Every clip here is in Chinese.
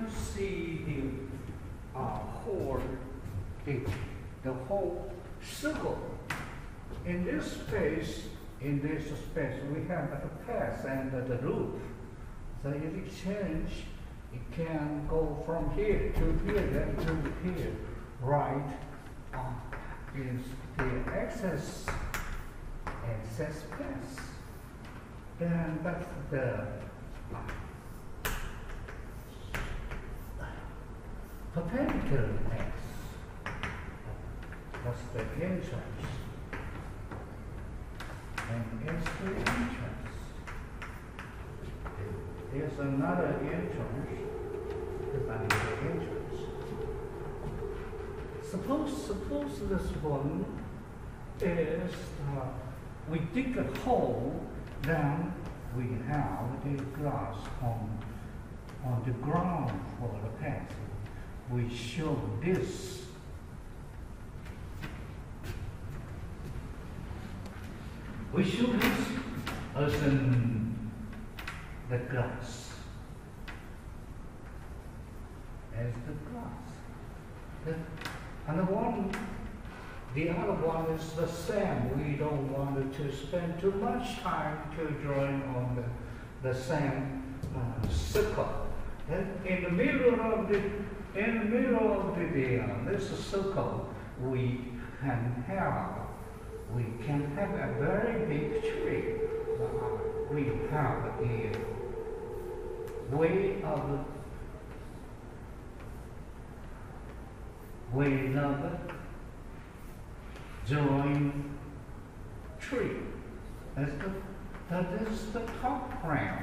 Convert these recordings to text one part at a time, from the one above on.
see the whole, the whole circle. In this space, we have the path and the roof. So if you change, it can go from here to here, then to here. Right is the access path. Then that's the perpendicular path. That's the entrance. And as the entrance, there's another entrance. Suppose this one is we dig a hole, then we have the glass on the ground for the path. We show this. We show this as in the glass. As the glass. And the other one is the same. We don't want to spend too much time to drawing on the same circle. Then in the middle of this circle, we can have a very big tree. We have a way of join tree. That is the top round.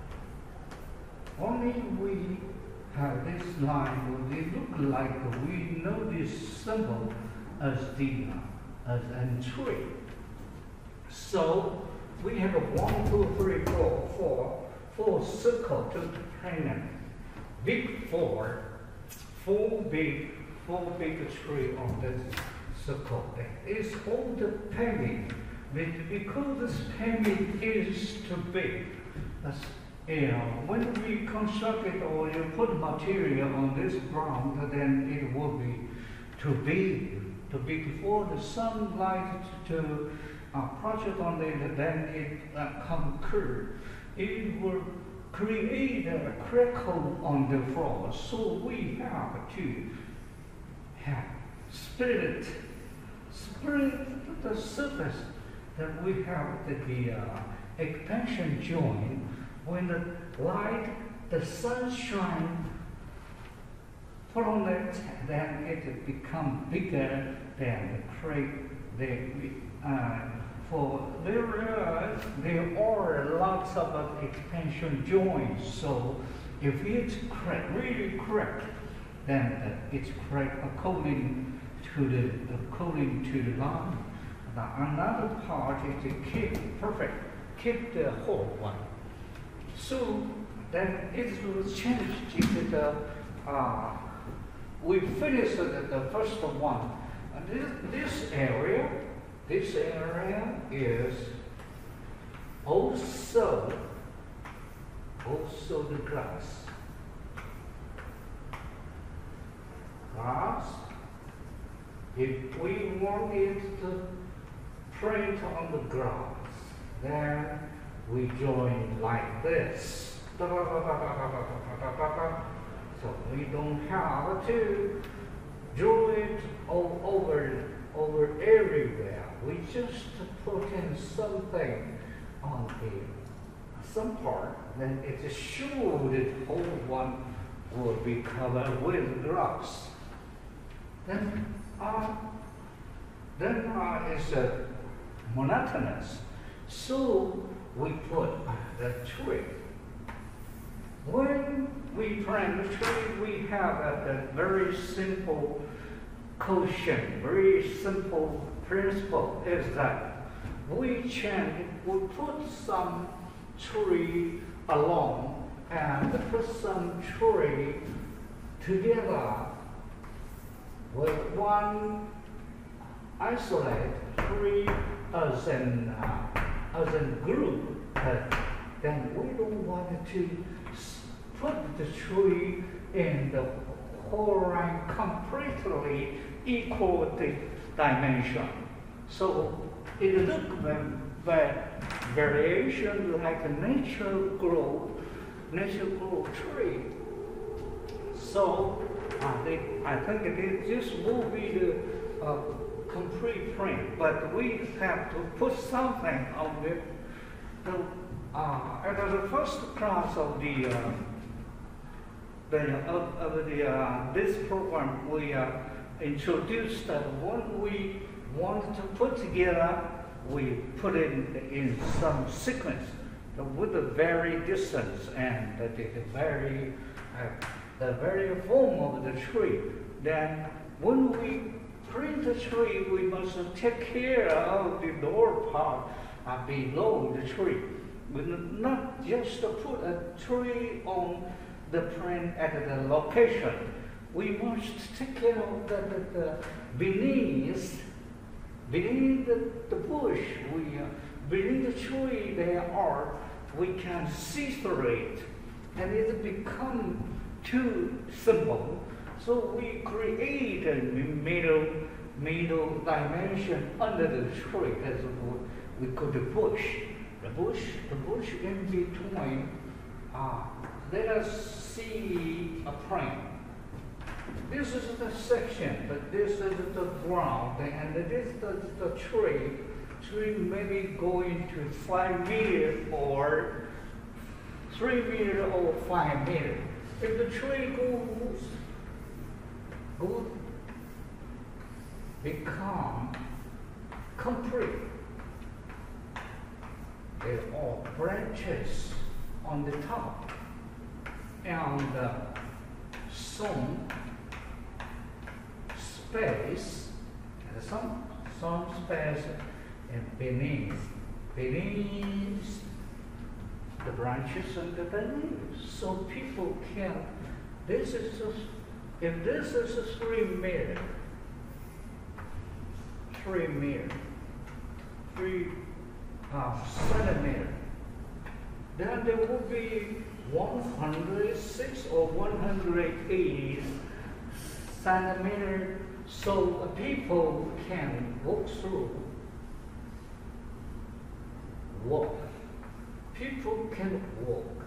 Only we have this line, they look like we know this symbol as a tree. So we have a 1, 2, 3, 4 circle to paint big four big tree on this circle. It's all the painting. Because this painting is too big, when we construct it or you put material on this ground, then it will be too big for the sunlight to project on it, then it come curve. It will create a crackle on the floor. So we have to split the surface that we have the expansion joint. When the light, the sunshine put on it, then it becomes bigger than the crate. For there are lots of expansion joints. So if it's really cracked, then it's cracked according to the line. Another part is to keep the whole one. So then it will change to we finished the first one. And this area is also the glass. If we want it to print on the glass, then we join like this. So we don't have to draw it all over everywhere. We just put in something on some part, then it's sure the whole one will be covered with grass. Then it's monotonous. So we put the tree. When we plant the tree, we have a very simple quotient, very simple principle is that we put some tree along and put some tree together with one isolate tree as a group. Then we don't want to put the tree in the whole line completely equal the dimension. So it looks very variation like a natural growth tree. So I think this will be the complete print, but we have to put something on it. At the first class of this program, we introduced that when we want to put together, we put it in some sequence with the very distance and the very form of the tree. Then when we print the tree, we must take care of the lower part below the tree. We not just put a tree on the print at the location. We must take care of the beneath the bush, beneath the tree we can see through it, and it become too simple. So we create a middle dimension under the tree, as we call the bush. The bush in between. Let us see a print. This is the section, but this is the ground, and this is the tree. Tree maybe going to 5 meters or 3 meters or 5 meters. If the tree goes become complete, there are branches on the top and some space, some space and beneath the branches and the leaves, so people can. If this is a 3 meter, 3 centimeter, then there will be 106 or 180 centimeter, so people can walk through. People can walk.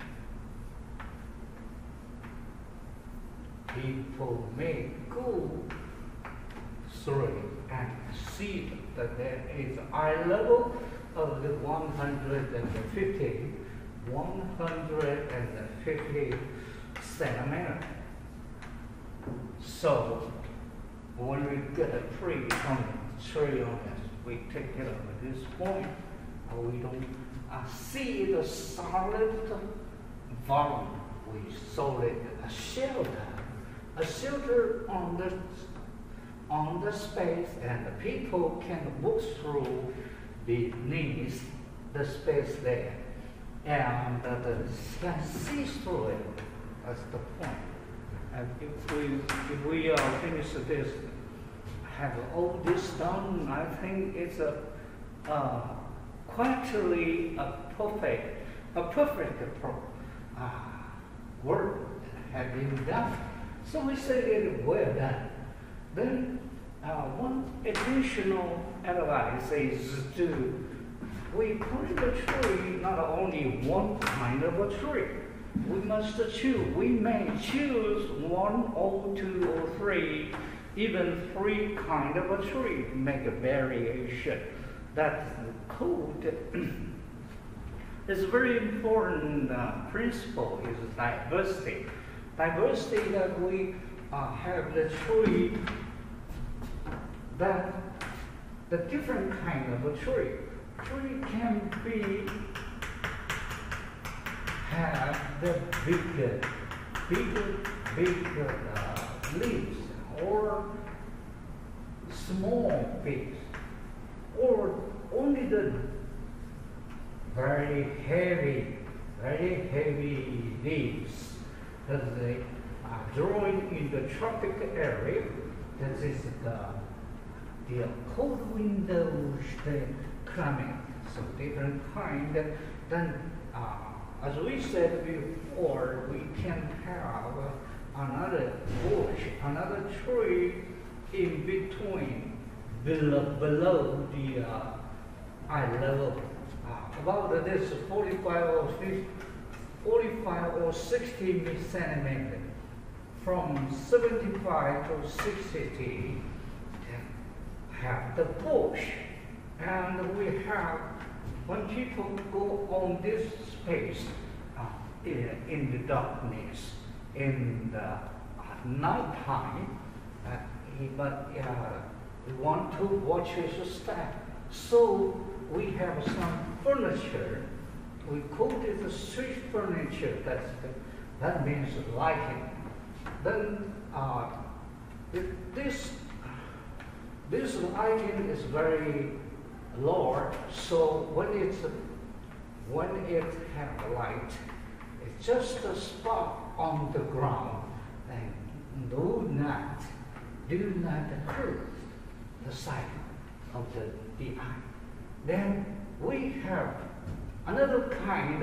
People may go through and see that there is eye level of the 150 centimeter. So when we get a tree on this, we take it up at this point. We don't see the solid volume. We solid a shelter on the space, and the people can walk through beneath the space there, and can see through it. That's the point. And if we finish this, have all this done, I think it's quietly a perfect work had been done. So we say it well done. Then one additional advice is we print a tree, not only one kind of a tree. We must choose. We may choose 1 or 2 or 3, even 3 kind of a tree to make a variation. That's the code. It's a very important principle is diversity. Diversity that we have the tree, that the different kind of a tree. Tree can have the bigger leaves, or small leaves, or only the very heavy leaves that they are growing in the tropical area. That is the cold windows, the climate, so different kind. Then, as we said before, we can have another bush, another tree in between, below the eye level, about this 45 or 60 centimeters, from 75 to 60, have the bush. And we have, when people go on this space in the darkness, in the nighttime, but we want to watch his step. So we have some furniture. We call it the street furniture. That means lighting. Then this lighting is very low. So when it has light, it's just a spot on the ground. And do not close the side of the eye. Then we have another kind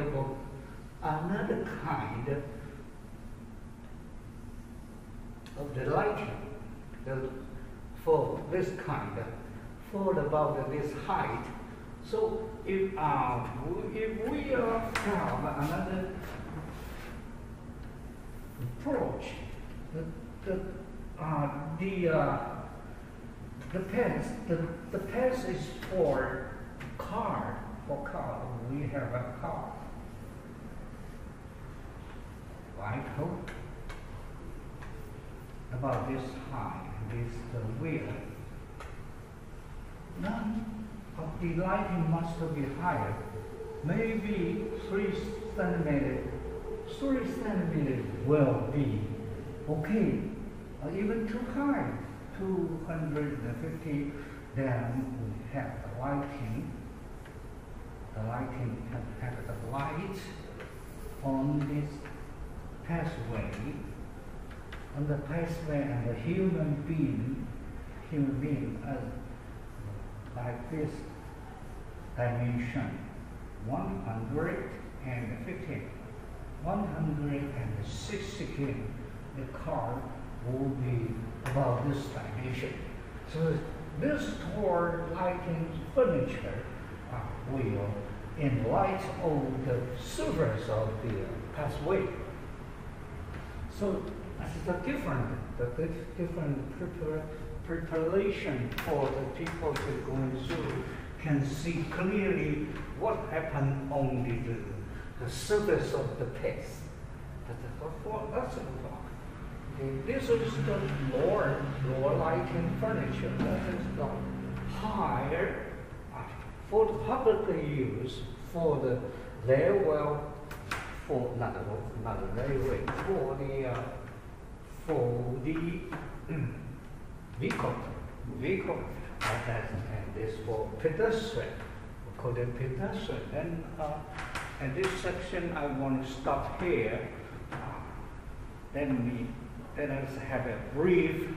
of the lighting for this kind, for about this height. So if we have another approach, the path is for car. We have a car. Right hook about this high, this the wheel. None of the lighting must be higher, maybe 3 centimeters. 3 centimeters will be okay, or even too high, 250. Then we have the lighting. The lighting have the light on this pathway. On the pathway, and the human being like this dimension, 150, 160. The car will be about this dimension. So this tall lighting furniture will enlighten all the surface of the pathway. So that's the different preparation for the people to go through can see clearly what happened on the surface of the path. That's the talk. This is the lower lighting furniture. That is the higher for the public use, for the railway, for not the railway, for the vehicle, and this for pedestrian, we call it pedestrian. And this section I want to stop here. Then let's have a brief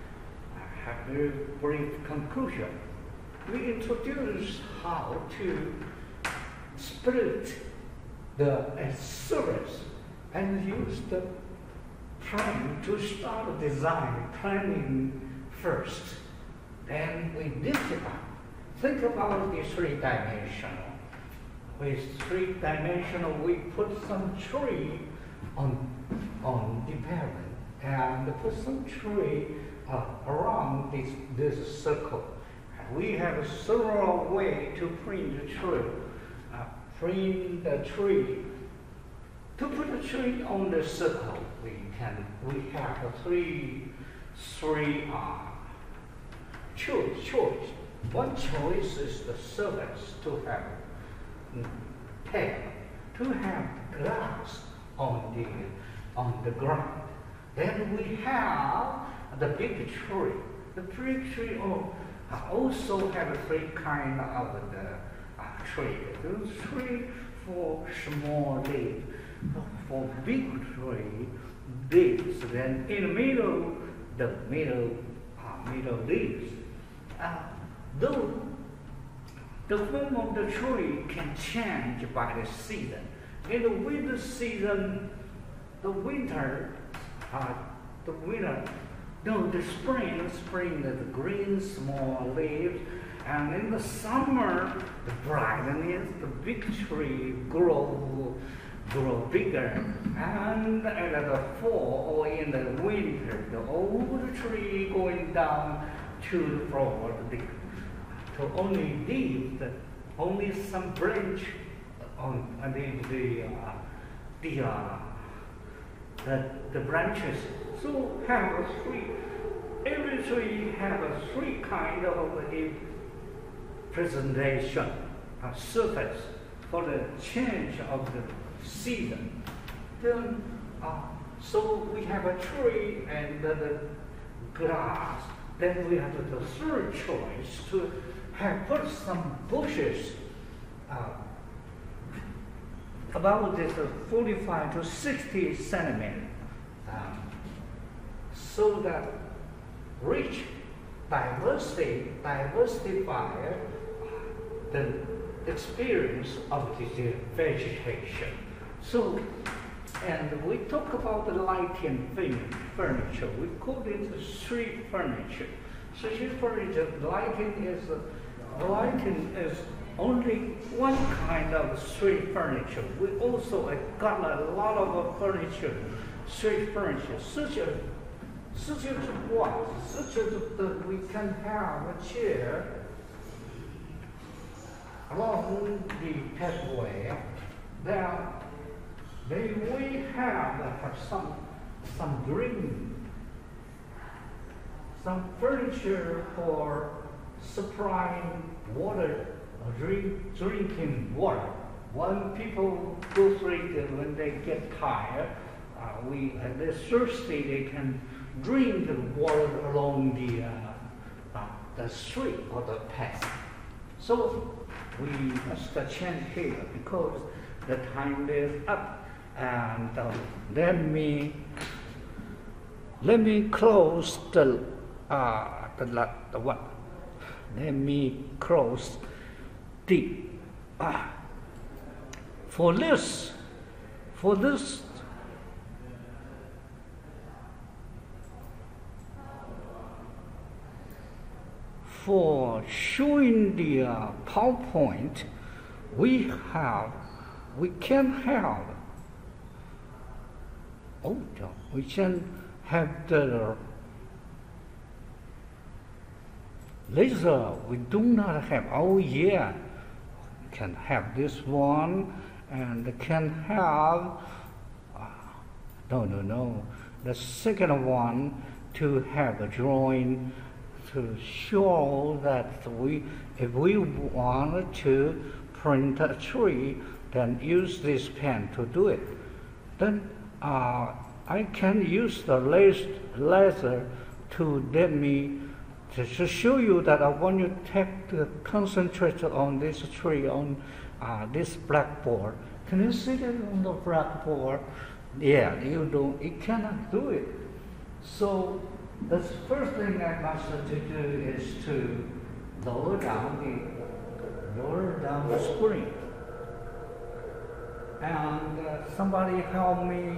conclusion. We introduce how to split the surface and use the plan to start design planning first. Then we think about the 3-dimensional. With 3-dimensional, we put some tree on the parent and put some tree around this circle. We have several ways to print the tree. To put the tree on the circle, we have three choice. One choice is the surface, to have paper, to have glass on the ground. Then we have the big tree. The big tree also have 3 kinds of the tree. Those 3 for small leaves, for big tree, leaves. Then in the middle, the middle leaves. Though the form of the tree can change by the season. In the winter season, the winter the winter, no, the spring, the green small leaves, and in the summer, the brightness, the big tree grow bigger, and at the fall or in the winter, the old tree going down to the floor, to only leave only some branch on the branches. So have every tree have a three kind of a presentation, a surface for the change of the season. Then, so we have a tree and the grass. Then we have the third choice to have put some bushes about this 45 to 60 centimeters, so that rich diversify the experience of the vegetation. So, and we talk about the lighting furniture. We call it street furniture. Street furniture, lighting is only one kind of street furniture. We also got a lot of street furniture, such as what? Such as that we can have a chair along the pathway. Then we have some furniture for supplying water, drinking water. When people go through it, when they get tired, they're thirsty, they can drink the water along the street or the path. So we must change here because the time is up. And let me close the one. Let me close the for this for showing the PowerPoint, we can have the laser. We do not have. Oh yeah, can have this one, and can have. No. The second one to have a drawing to show that if we want to print a tree, then use this pen to do it. Then I can use the laser to show you that I want you to concentrate on this tree, on this blackboard. Can you see that on the blackboard? Yeah, you cannot do it. So the first thing I must do is to lower down the screen. And somebody help me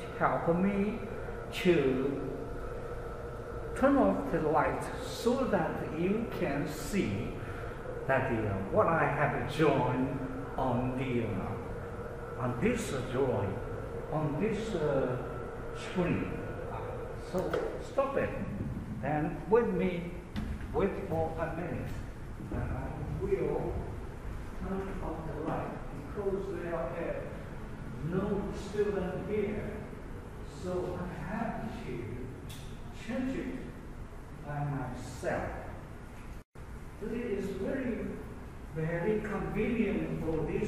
to turn off the light so that you can see that what I have drawn on this drawing on this screen. So stop it and wait for a minute, and I will turn off the light because there are no student here. So I have to change it by myself. It is very convenient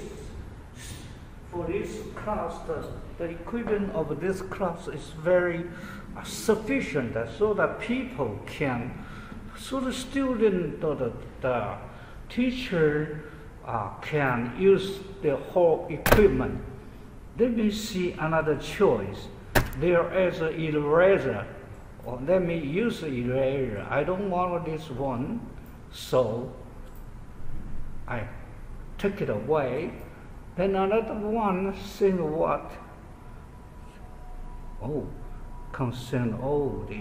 for this class. The equipment of this class is very sufficient so that people can, so the student or the teacher can use the whole equipment. Let me see another choice. There is an eraser. Well, let me use the eraser. I don't want this one, so I took it away. Then another one, saying what? Oh, concern all the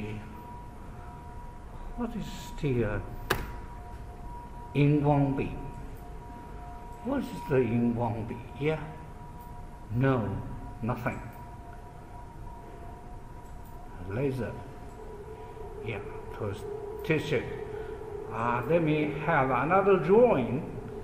what is the Inwangbi? What is the Inwangbi? Yeah, no, nothing. Laser. Yeah, to teach it. Let me have another drawing.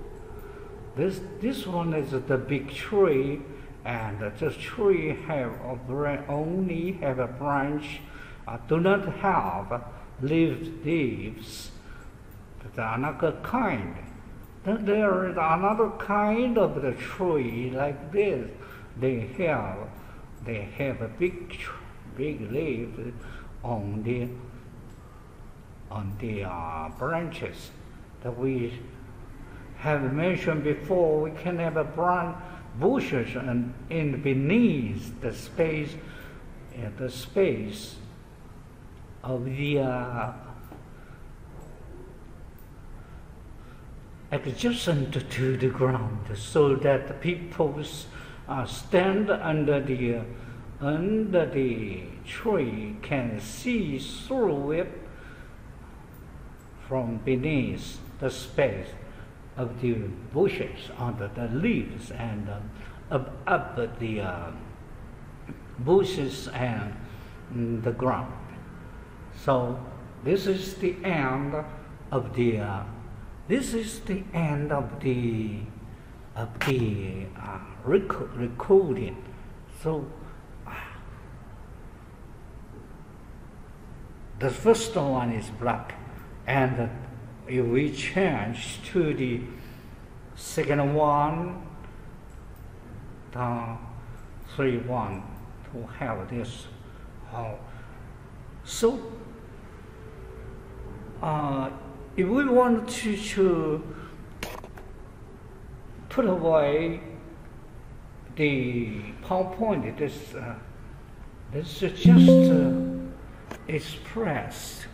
This one is the big tree, and this tree only have a branch, do not have leaves. That's another kind. Then there is another kind of the tree like this. They have a big leaf on the branches that we have mentioned before. We can have a branch bushes and in beneath the space of the adjacent to the ground, so that the people stand under the tree can see through it from beneath the space of the bushes under the leaves and up the bushes and the ground. So this is the end of the recording. So the first one is black, and if we change to the second one, the 3-1 to have this. So if we want to put away the PowerPoint, this is just express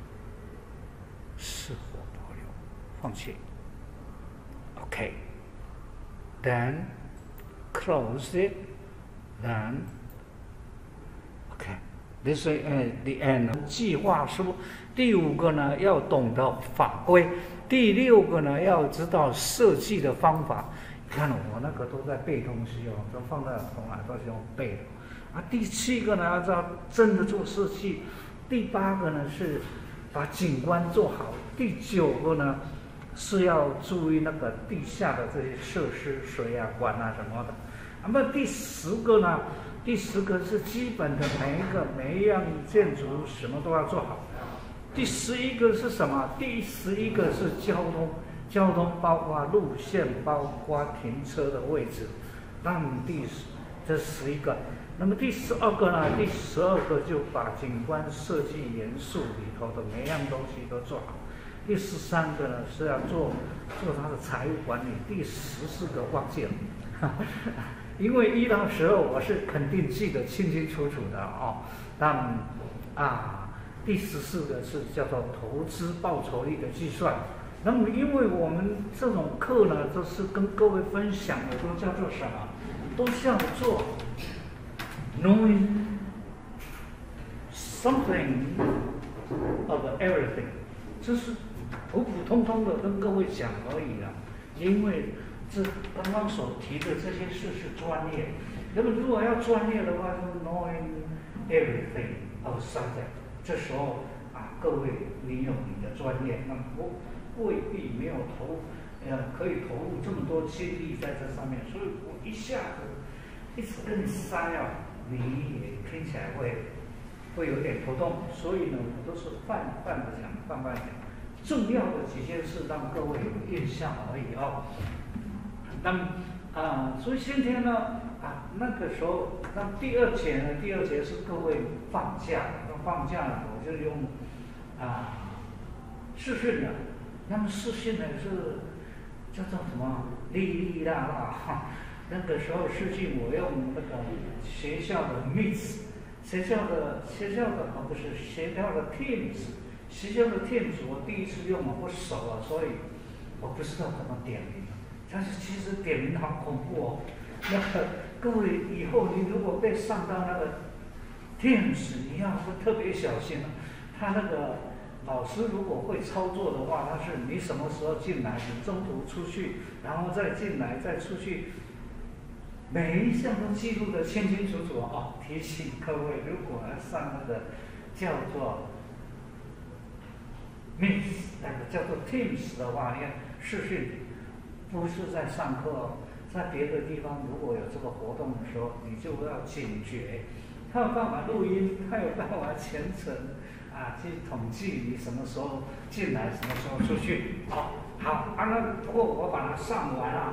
是否保留放弃 OK, then close it, then OK, this is the end. 计划书第5个呢，要懂得法规；第6个呢，要知道设计的方法。你看我那个都在背东西哦，都放在从来都是用背的。第7个呢，要知道真的做设计；第8个呢是把景观做好；第9个呢是要注意那个地下的这些设施、水啊、管啊什么的。那么第10个呢？第10个是基本的每一样建筑什么都要做好。第11个是什么？第11个是交通包括路线，包括停车的位置。这11个。那么第12个呢？第12个就把景观设计元素里头的每样东西都做好。第13个呢是要做它的财务管理。第14个忘记了，因为1到12我是肯定记得清清楚楚的哦。但第14个是叫做投资报酬率的计算。那么因为我们这种课呢，都是跟各位分享的，都叫做什么？都叫做 knowing something of everything， 就是普普通通的跟各位讲而已啦。因为这刚刚所提的这些事是专业，那么如果要专业的话，就 knowing everything of subject。这时候各位你有你的专业，那么未必没有可以投入这么多精力在这上面，所以我一下子一直跟你塞你也听起来会有点头痛，所以呢，我都是泛的讲，重要的几件事让各位有印象而已哦。那么所以今天呢那个时候，那第二节是各位放假，我就用视讯的。那么视讯呢是叫做什么？哩啦那个时候视讯我用那个学校的 Meet， 学校的不是学校的 Teams， 学校的 Teams 我第一次用我不熟所以我不知道怎么点名。但是其实点名好恐怖哦。那个各位以后你如果被上到那个 Teams 你要特别小心了，他那个老师如果会操作的话，他是你什么时候进来，你中途出去，然后再进来再出去，每一项都记录得清清楚楚哦。提醒各位，如果要上那个叫做 Meet 那个叫做 Teams 的话，你看视讯不是在上课哦，在别的地方如果有这个活动的时候，你就要警觉。他有办法录音，他有办法全程去统计你什么时候进来，什么时候出去。好，那不过我把它上完了，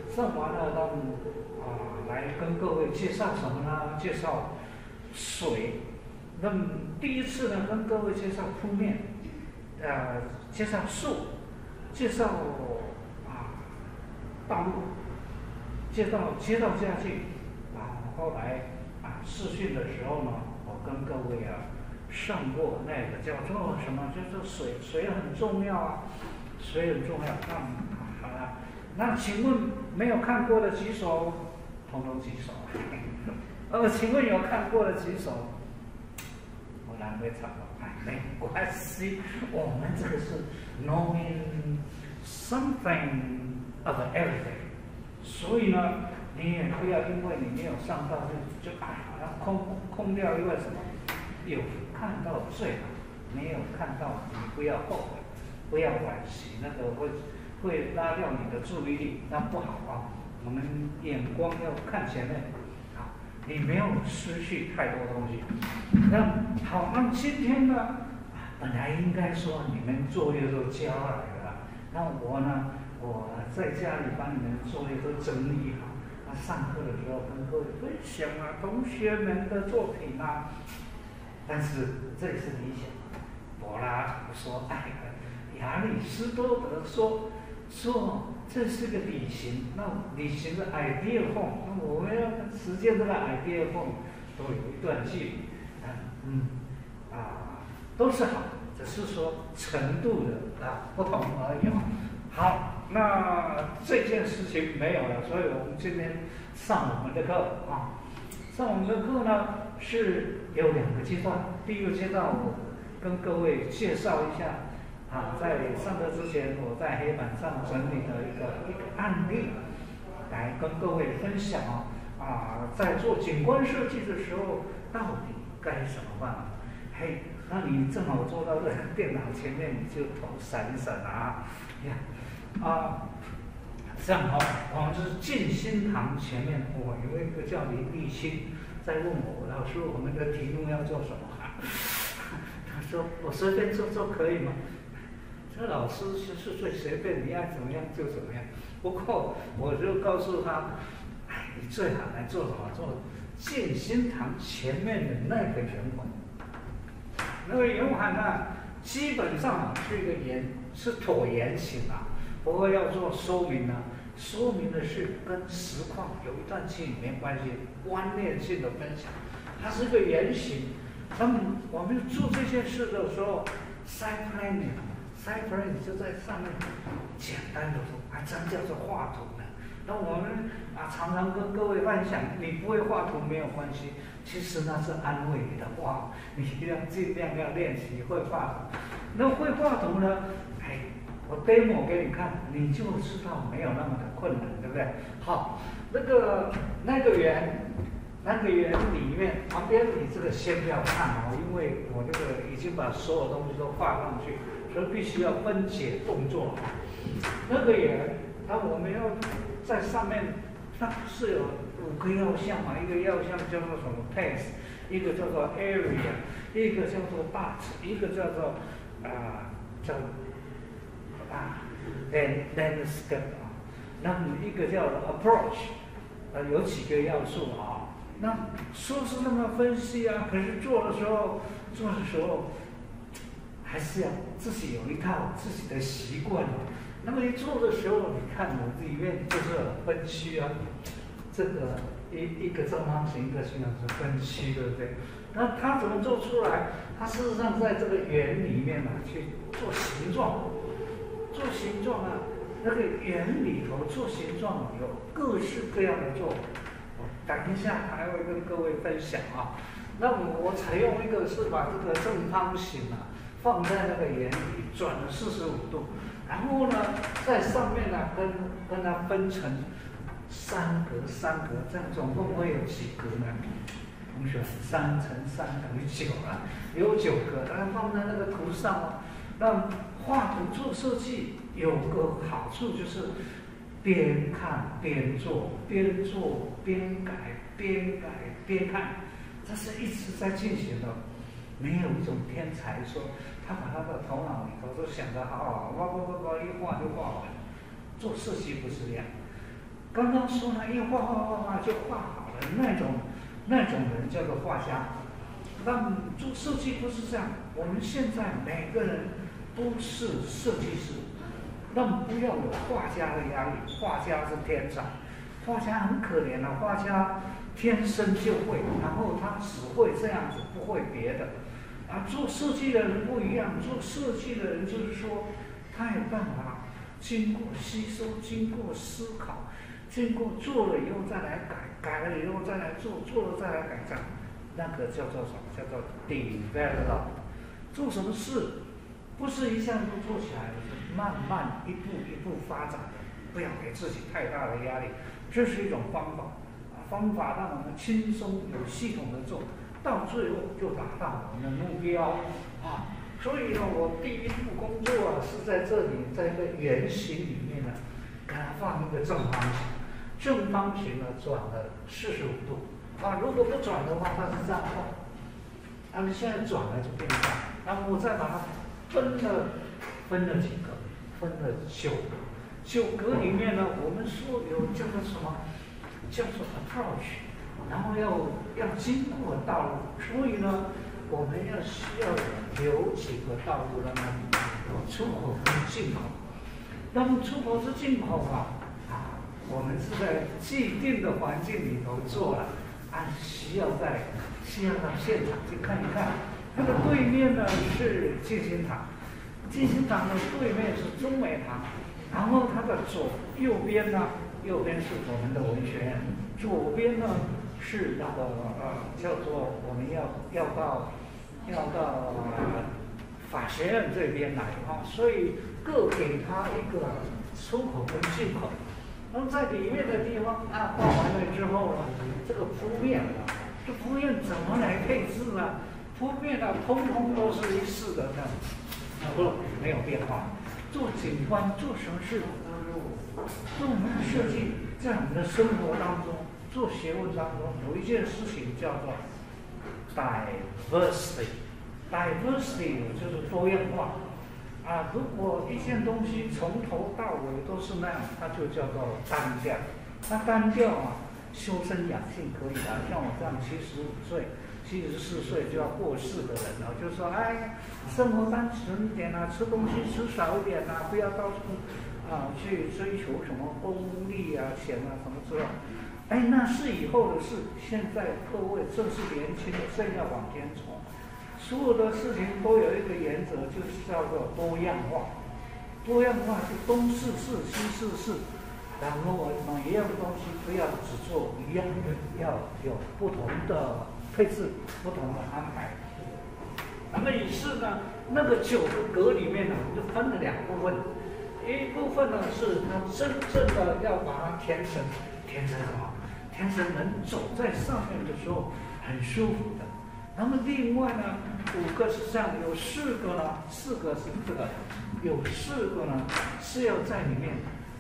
来跟各位介绍什么呢？介绍水。那么第一次呢，跟各位介绍铺面，介绍树，介绍道路，接到家具。后来视讯的时候呢，我跟各位上过那个叫做什么？叫做水很重要啊，水很重要。好了，那请问没有看过的举手，统统举手。请问有看过的举手？我难为场了，没关系，我们这个是 knowing something of everything， 所以呢，你也不要因为你没有上到就好像空掉，因为什么？有看到最好，没有看到你不要后悔，不要惋惜，那个会拉掉你的注意力，那不好啊。我们眼光要看前面，你没有失去太多东西。那今天呢，本来应该说你们作业都交来了，那我呢，我在家里把你们作业都整理好，上课的时候跟各位分享同学们的作品但是这也是理想。柏拉图说，亚里士多德说这是个理型，那理型的 ideal form， 那我们要实践这个 ideal form 都有一段距离，都是好，只是说程度的不同而已。好，那这件事情没有了，所以我们今天上我们的课上我们的课呢是有2个阶段，第一个阶段我跟各位介绍一下。在上课之前，我在黑板上整理了一个案例，来跟各位分享在做景观设计的时候，到底该怎么办？那你正好坐到这个电脑前面，你就头闪一闪这样我们是静心堂前面，有一个叫林立清在问我，老师，我们的题目要做什么？他说我随便做可以吗？这老师是最随便，你爱怎么样就怎么样。不过我就告诉他，你最好来做什么？做静心堂前面的那个圆环。那个圆环呢，基本上是一个是椭圆形不过要做说明说明的是跟实况有一段距离没关系，观念性的分享。它是一个圆形。那么我们做这件事的时候 ，side planning 就在上面简单的说，这样叫做画图呢。那我们常常跟各位分享，你不会画图没有关系，其实那是安慰你的话，你要尽量要练习会画图。那会画图呢？我 demo 给你看，你就知道没有那么的困难，对不对？好，那个圆里面旁边你这个先不要看因为我这个已经把所有东西都画上去，所以必须要分解动作。那个圆，我们要在上面，它不是有5个要项一个要项叫做什么 pace， 一个叫做 area， 一个叫做 dot， 一个叫做landscape 那么一个叫 approach， 有几个要素那说是那么分析可是做的时候还是要自己有一套自己的习惯那么一做的时候，你看我里面就是分区这个一个正方形，一个形状是分区，对不对？那它怎么做出来？它事实上在这个圆里面去做形状，那个圆里头做形状有各式各样的做法。等一下还会跟各位分享那么我采用一个是把这个正方形啊放在那个眼里转了45度，然后呢在上面呢跟它分成3格3格，这样总共会有几格呢？同学，3乘3等于9了，有9格，然后放在那个图上哦。那画图做设计有个好处就是边看边做，边做边改，边改边看，这是一直在进行的。没有一种天才说他把他的头脑里头都想得好好，一画就画完。做设计不是这样。刚刚说呢，一画就画好了，那种人叫做画家。那做设计不是这样，我们现在每个人都是设计师，那么不要有画家的压力，画家是天才，画家很可怜的，画家天生就会，然后他只会这样子，不会别的。做设计的人不一样，做设计的人就是说，他有办法经过吸收，经过思考，经过做了以后再来改，改了以后再来做，做了再来改，这样那个叫做什么？叫做 develop。做什么事不是一下就做起来的，是慢慢一步一步发展的，不要给自己太大的压力。这是一种方法，方法让我们轻松有系统的做，到最后就达到我们的目标啊。所以呢，我第一步工作是在这里，在一个圆形里面呢，给它放一个正方形，正方形呢转了45度如果不转的话，它是这样画。那么现在转了就变这样，然后我再把它分了几个，分了9个，9格里面呢，我们说有叫做什么？叫做 approach， 然后要经过道路，所以呢，我们需要有几个道路呢？出口跟进口。那么出口是进口我们是在既定的环境里头做了，需要到现场去看一看。它的对面呢是静心堂，静心堂的对面是中美堂，然后它的右边呢，右边是我们的文学院，左边呢是那个叫做我们要到法学院这边来所以各给他一个出口跟进口。那么在里面的地方画完了之后呢，这个铺面这铺面怎么来配置呢？铺面通通都是一式的这样子，没有变化。做景观、做城市、做设计，在我们的生活当中、做学问当中，有一件事情叫做 diversity。diversity 就是多样化。如果一件东西从头到尾都是那样，它就叫做单调。那单调修身养性可以的，像我这样75岁、74岁就要过世的人就说生活单纯一点吃东西吃少一点不要到处去追求什么功利钱什么之类。那是以后的事，现在各位正是年轻的，正要往前冲。所有的事情都有一个原则，就是叫做多样化。多样化是东试试西试试，然后我们一样的东西不要只做一样的，要有不同的配置、不同的安排。那么于是呢，那个9个格里面呢，我们就分了2部分。一部分呢是它真正的要把它填成什么？填成能走在上面的时候很舒服的。那么另外呢，5个是这样，有4个呢，4个是这个，有4个呢是要在里面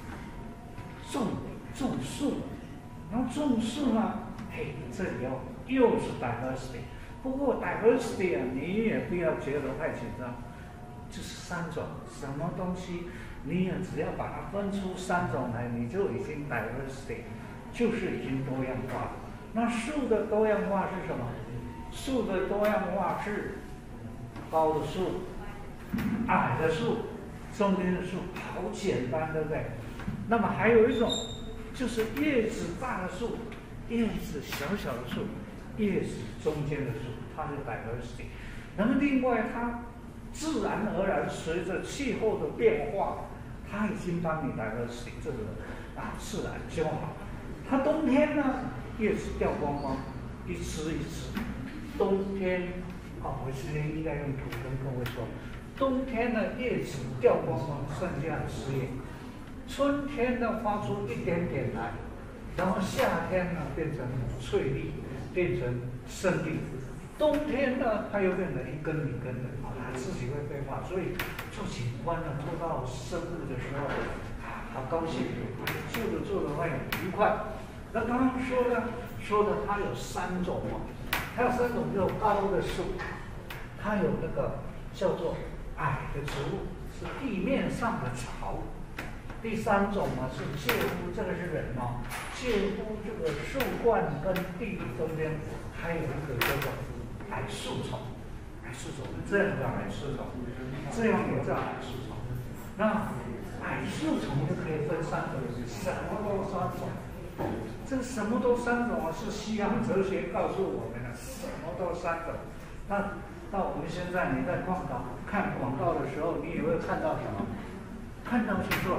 种树，然后种树呢，这里又是 diversity。不过 diversity 你也不要觉得太紧张，就是3种，什么东西你也只要把它分出3种来，你就已经 diversity， 就是已经多样化了。那树的多样化是什么？树的多样化是高的树、矮的树、中间的树，好简单，对不对？那么还有一种，就是叶子大的树、叶子小的树、叶子中间的树，它是 diversity。那么另外，它自然而然随着气候的变化，它已经帮你 diversity， 这个自然就好。它冬天呢，叶子掉光光，一枝一枝。 冬天，我之前应该用图跟各位说，冬天的叶子掉光光，剩下的枝叶；春天呢发出一点点来，然后夏天呢变成翠绿，变成深绿。冬天呢，它又变成一根一根的，它自己会变化。所以做景观呢，做到生物的时候，好高兴，做的会很愉快。那刚刚说的它有3种它有3种，有高的树，它有那个叫做矮的植物，是地面上的草。第3种呢是介乎，这个是人介乎这个树冠跟地中间，还有一个叫做矮树丛，这样叫矮树丛，这样也叫矮树丛。那矮树丛就可以分3种，什么都3种。这什么都3种是西洋哲学告诉我们的，什么都3种。那到我们现在你在看广告的时候，你也会看到什么？看到去做，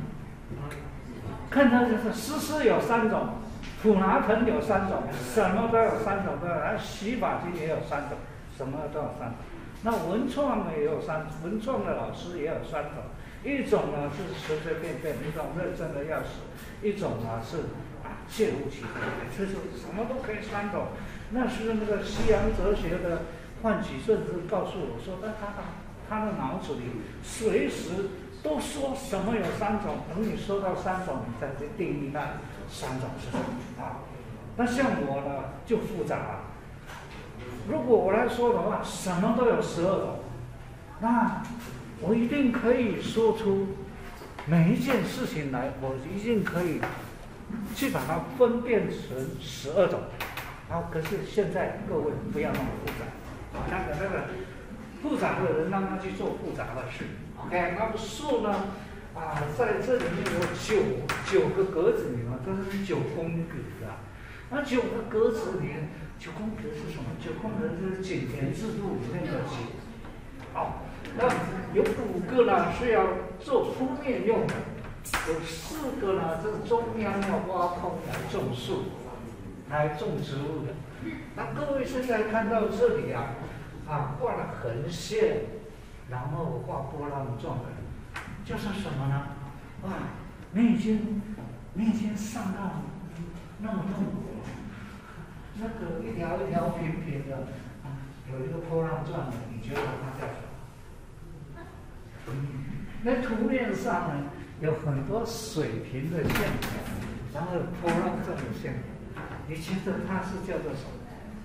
看到就是诗有3种。普拿藤有3种，什么都有3种，洗发精也有3种，什么都有3种。那文创也有文创的老师也有3种，一种呢是随随便便，一种认真的要死，一种呢是介乎其中，就是什么都可以3种。那是那个西洋哲学的唤起，甚至告诉我说，他的脑子里随时都说什么有3种，等你说到3种，你再去定义那3种是什么那像我呢就复杂了。如果我来说的话，什么都有12种，那我一定可以说出每一件事情来，我一定可以去把它分辨成12种。可是现在各位不要那么复杂，那个复杂的人让他去做复杂的事。OK， 那么树呢？在这里面有9个格子里面，这是9宫格啊。那9个格子里面，9宫格是什么？9宫格就是井田制度里面的井。那有5个呢是要做铺面用的，有4个呢是中央要挖空来种树，来种植物的。那各位现在看到这里画了横线，然后画波浪状的。就是什么呢？你已经上到那么痛苦了，那个一条一条平平的，有一个波浪状的，你觉得它叫什么？那图面上呢有很多水平的线条，然后有波浪状的线条，你觉得它是叫做什么？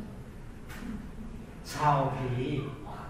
草皮。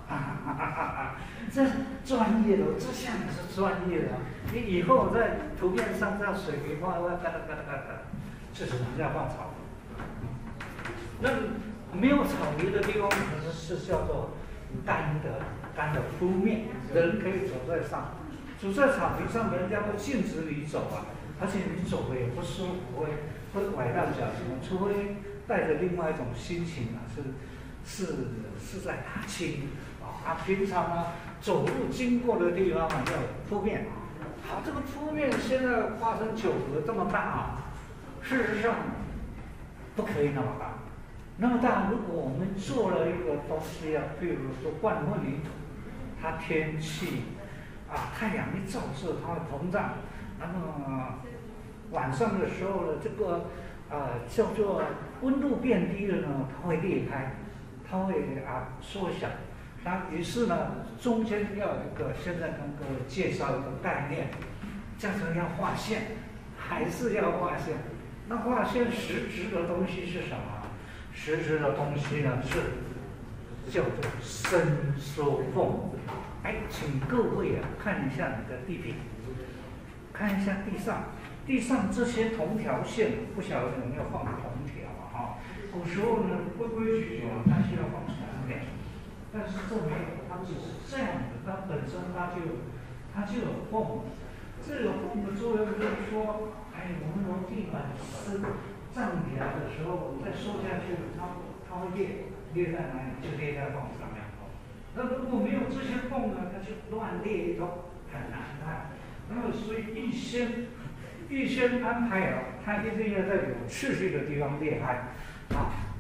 这专业的，这项也是专业的。你以后在图片上在水平画，嘎哒，这是人家画草皮。那没有草皮的地方，可是叫做干的铺面，人可以走在上，走在草皮上，人家会禁止你走而且你走的也不舒服，会拐到脚什么，除非带着另外一种心情是在踏青。平常呢，走路经过的地方叫铺面。这个铺面现在画成9格这么大事实上不可以那么大。那么大，如果我们做了一个东西比如说灌混凝土，它天气太阳一照射，它会膨胀。那么晚上的时候呢，这个叫做温度变低了呢，它会裂开，它会缩小。于是呢，中间要有一个，现在跟各位介绍一个概念，叫做要画线，还是要画线。那画线实质的东西是什么？实质的东西呢是叫做伸缩缝。请各位看一下你的地平，看一下地上这些同条线，不晓得有没有放同条古时候呢，规规矩矩它是要放同条。但是这没有，它只是这样的，它本身它就有缝。这个缝的作用就是说，我们楼地板是站起来的时候，再缩下去，它会裂在哪里？就裂在缝上面。那如果没有这些缝呢，它就乱裂一通，很难看。那么所以预先安排它一定要在有秩序的地方裂开。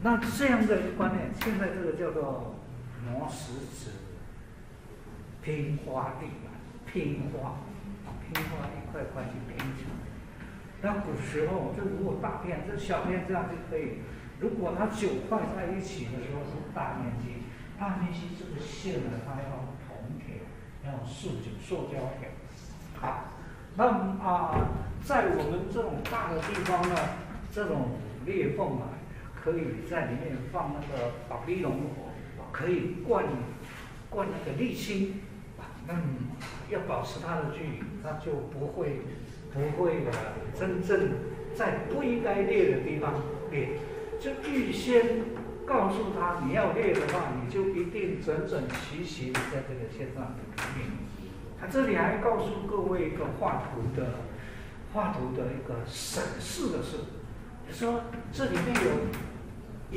那这样的一个观念，现在这个叫做磨石子、拼花地板、拼花一块块去拼起来。那古时候，这如果大片，这小片这样就可以。如果它9块在一起的时候是大面积，这个线呢，它要铜铁，要塑胶铁。好，那在我们这种大的地方呢，这种裂缝啊，可以在里面放那个保丽龙，可以灌那个沥青，要保持它的距离，它就不会真正在不应该裂的地方裂，就预先告诉他你要裂的话，你就一定整整齐齐的在这个线上裂。他这里还告诉各位一个画图的一个审视的事，就说这里面有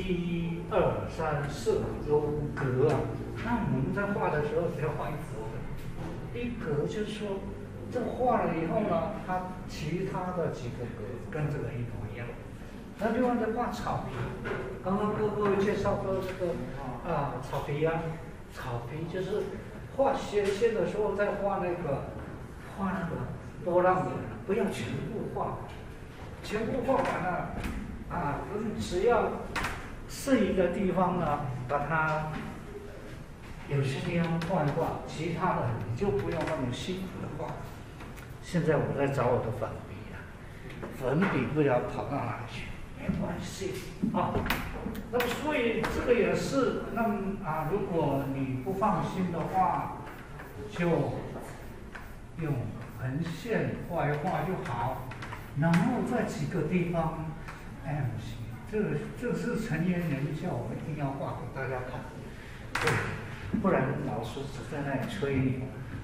1、2、3、4有5格啊。那我们在画的时候只要画一格就是说，这画了以后呢，它其他的几个格跟这个一模一样。那另外的画草皮，刚刚各位介绍过这个草皮就是画斜线的时候再画那个波浪纹，不要全部画完了只要剩余的地方呢，把它有些地方画一画，其他的你就不用那么辛苦的画。现在我在找我的粉笔粉笔不知道跑到哪里去，没关系那么所以这个也是，如果你不放心的话，就用横线画一画就好，然后在几个地方这是陈彦仁叫我们一定要画给大家看，不然老师只在那里催你，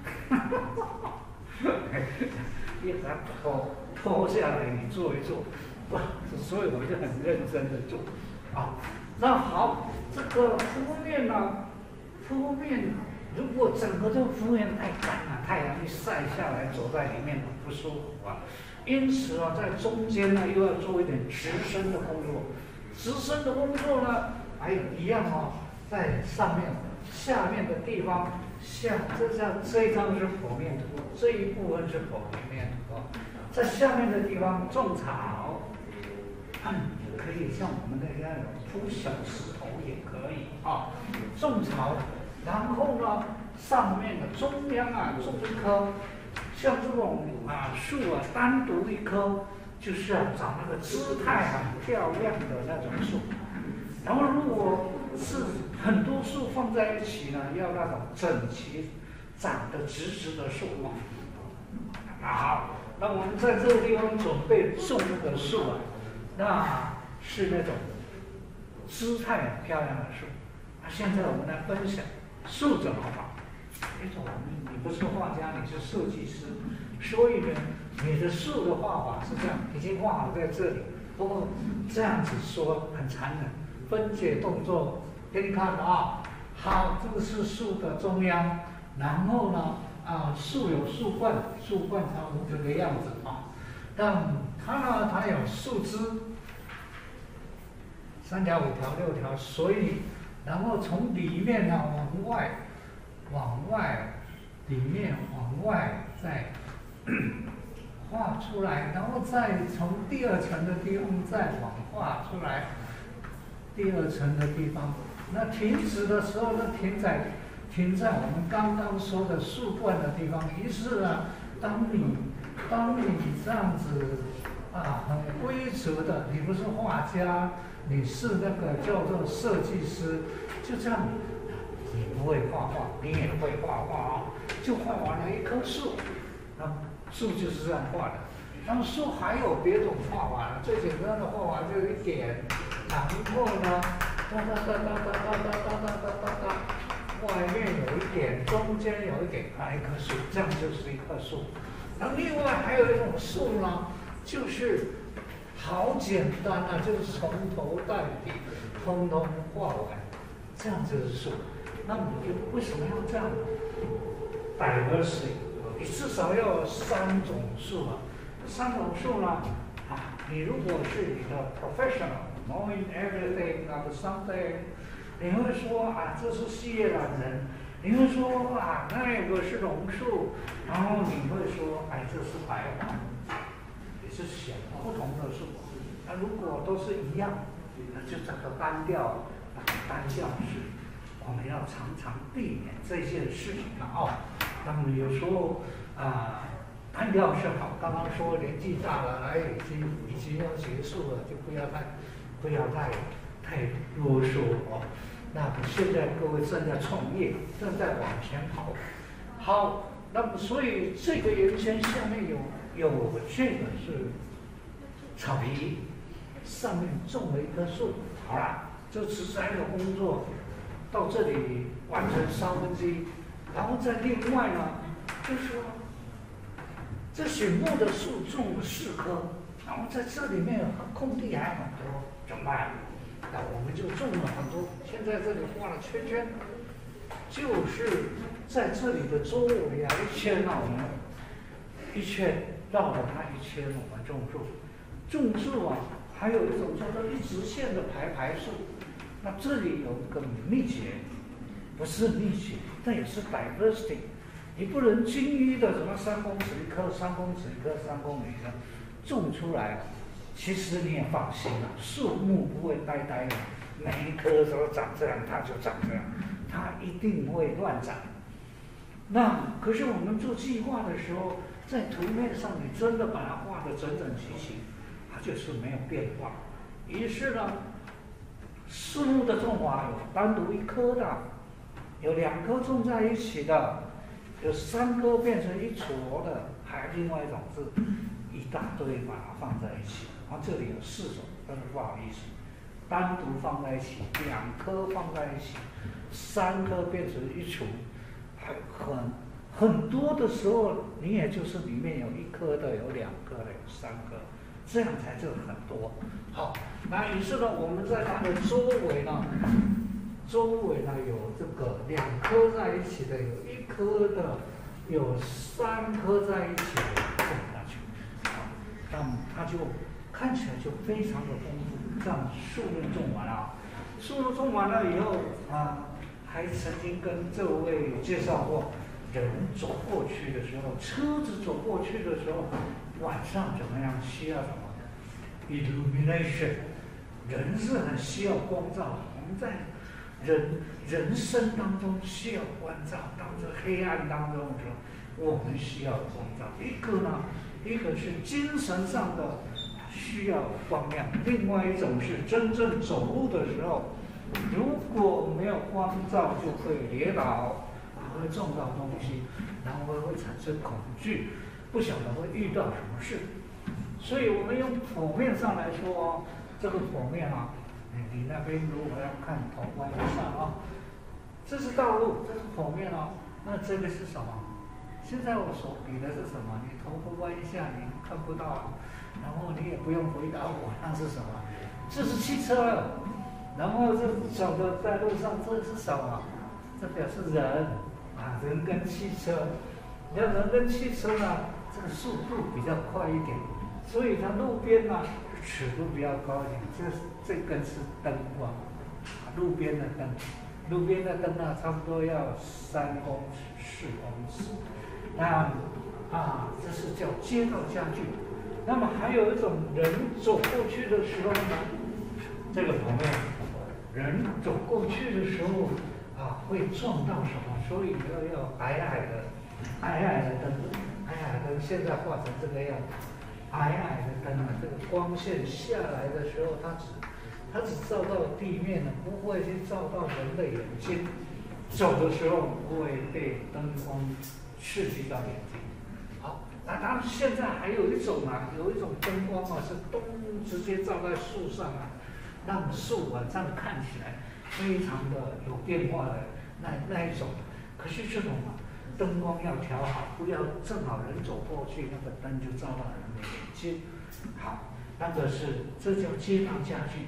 一把拖下来，你做一做，所以我就很认真的做那好，这个敷面呢，如果整个这个敷面太干了，太阳一晒下来，走在里面不舒服因此在中间呢又要做一点直身的工作。直身的工作呢，还有一样在上面、下面的地方，这一张是剖面图，这一部分是剖平面图在下面的地方种草，可以像我们那样铺小石头也可以种草，然后呢，上面的中央种一棵，像这种树单独一棵，就是要找那个姿态很漂亮的那种树。然后如果是很多树放在一起呢，要那种整齐、长得直直的树好，那我们在这个地方准备种那个树那是那种姿态很漂亮的树。现在我们来分享树怎么画。你不是画家，你是设计师，所以呢，你的树的画法是这样，已经画好在这里。不过这样子说很残忍，分解动作给你看好，这个是树的中央，然后呢，树有树冠，树冠差不多这个样子但它有树枝，3条、5条、6条，所以然后从里面往外，里面往外再画出来，然后再从第2层的地方再往画出来，第2层的地方，那停止的时候呢，停在我们刚刚说的树冠的地方。于是呢，当你这样子很规则的，你不是画家，你是那个叫做设计师，就这样。你不会画画，你也会画画就画完了一棵树。树就是这样画的。那么树还有别种画法，最简单的画法就是一点，然后呢，外面有一点，中间有一点，一棵树，这样就是一棵树。然后另外还有一种树呢，就是好简单就是从头到底通通画完，这样就是树。那你就为什么要这样？diversity， 你至少要有3种树3种树呢，你如果是你的 professional， knowing everything of something， 你会说啊，这是西耶兰人，你会说啊，那个是榕树，然后你会说，哎，这是白桦，也是显不同的树。那如果都是一样，那就这个单调式，我们要常常避免这件事情了哦。那么有时候单调是好，刚刚说年纪大了，哎，已经要结束了，就不要太啰嗦哦。那现在各位正在创业，正在往前跑，好，那么所以这个圆圈下面有这个是草皮，上面种了一棵树，好了，这植栽的工作到这里完成1/3，然后再另外呢，就是说这醒目的树种了4棵，然后在这里面空地还很多，怎么办？那我们就种了很多，现在这里画了圈圈，就是在这里的周围一圈我们一圈绕了它一圈，我们种树。种树还有一种叫做一直线的排树。那这里有一个秘诀，不是秘诀，但也是 diversity。你不能均一的什么3公尺一棵，3公尺一棵，3公尺一棵种出来。其实你也放心了，树木不会呆呆的，每一棵都长这样，它就长这样，它一定会乱长。那可是我们做计划的时候，在图面上你真的把它画得整整齐齐，它就是没有变化。于是呢，树木的种法有单独1棵的，有2棵种在一起的，有3棵变成一撮的，还有另外一种是一大堆把它放在一起。然后这里有4种，但是不好意思，单独放在一起，2棵放在一起，3棵变成一簇，很多的时候，你也就是里面有1棵的，有2棵的，有3棵，这样才是很多。好，那于是呢，我们在它的周围呢有这个2棵在一起的，有1棵的，有3棵在一起的种下去，那么它就看起来就非常的丰富。这样树木种完了，树木种完了以后还曾经跟这位介绍过，人走过去的时候，车子走过去的时候，晚上怎么样？需要什么 illumination？ 人是很需要光照的。我们在人生当中需要光照，到这黑暗当中的时候，我们需要光照。一个是精神上的需要光亮，另外一种是真正走路的时候，如果没有光照，就会跌倒，会撞到东西，然后会产生恐惧，不晓得会遇到什么事。所以我们用剖面上来说这个剖面你那边如果要看头弯一下这是道路，这是剖面那这个是什么？现在我所比的是什么？你头不弯一下，你看不到然后你也不用回答我，那是什么？这是汽车。然后这走的在路上，这是什么？这表示人人跟汽车。人跟汽车这个速度比较快一点，所以它路边尺度比较高一点。这根是灯光，路边的灯差不多要3公尺、4公尺。那这是叫街道家具。那么还有一种人走过去的时候呢，这个旁边人走过去的时候会撞到什么？所以要矮矮的灯，现在画成这个样子，矮的灯这个光线下来的时候，它只照到地面不会去照到人的眼睛。走的时候不会被灯光刺激到眼睛。好，那当然现在还有一种灯光是直接照在树上让树晚上看起来非常的有变化的那一种。可是这种灯光要调好，不要正好人走过去，那个灯就照到人的眼睛。好，这叫街道家具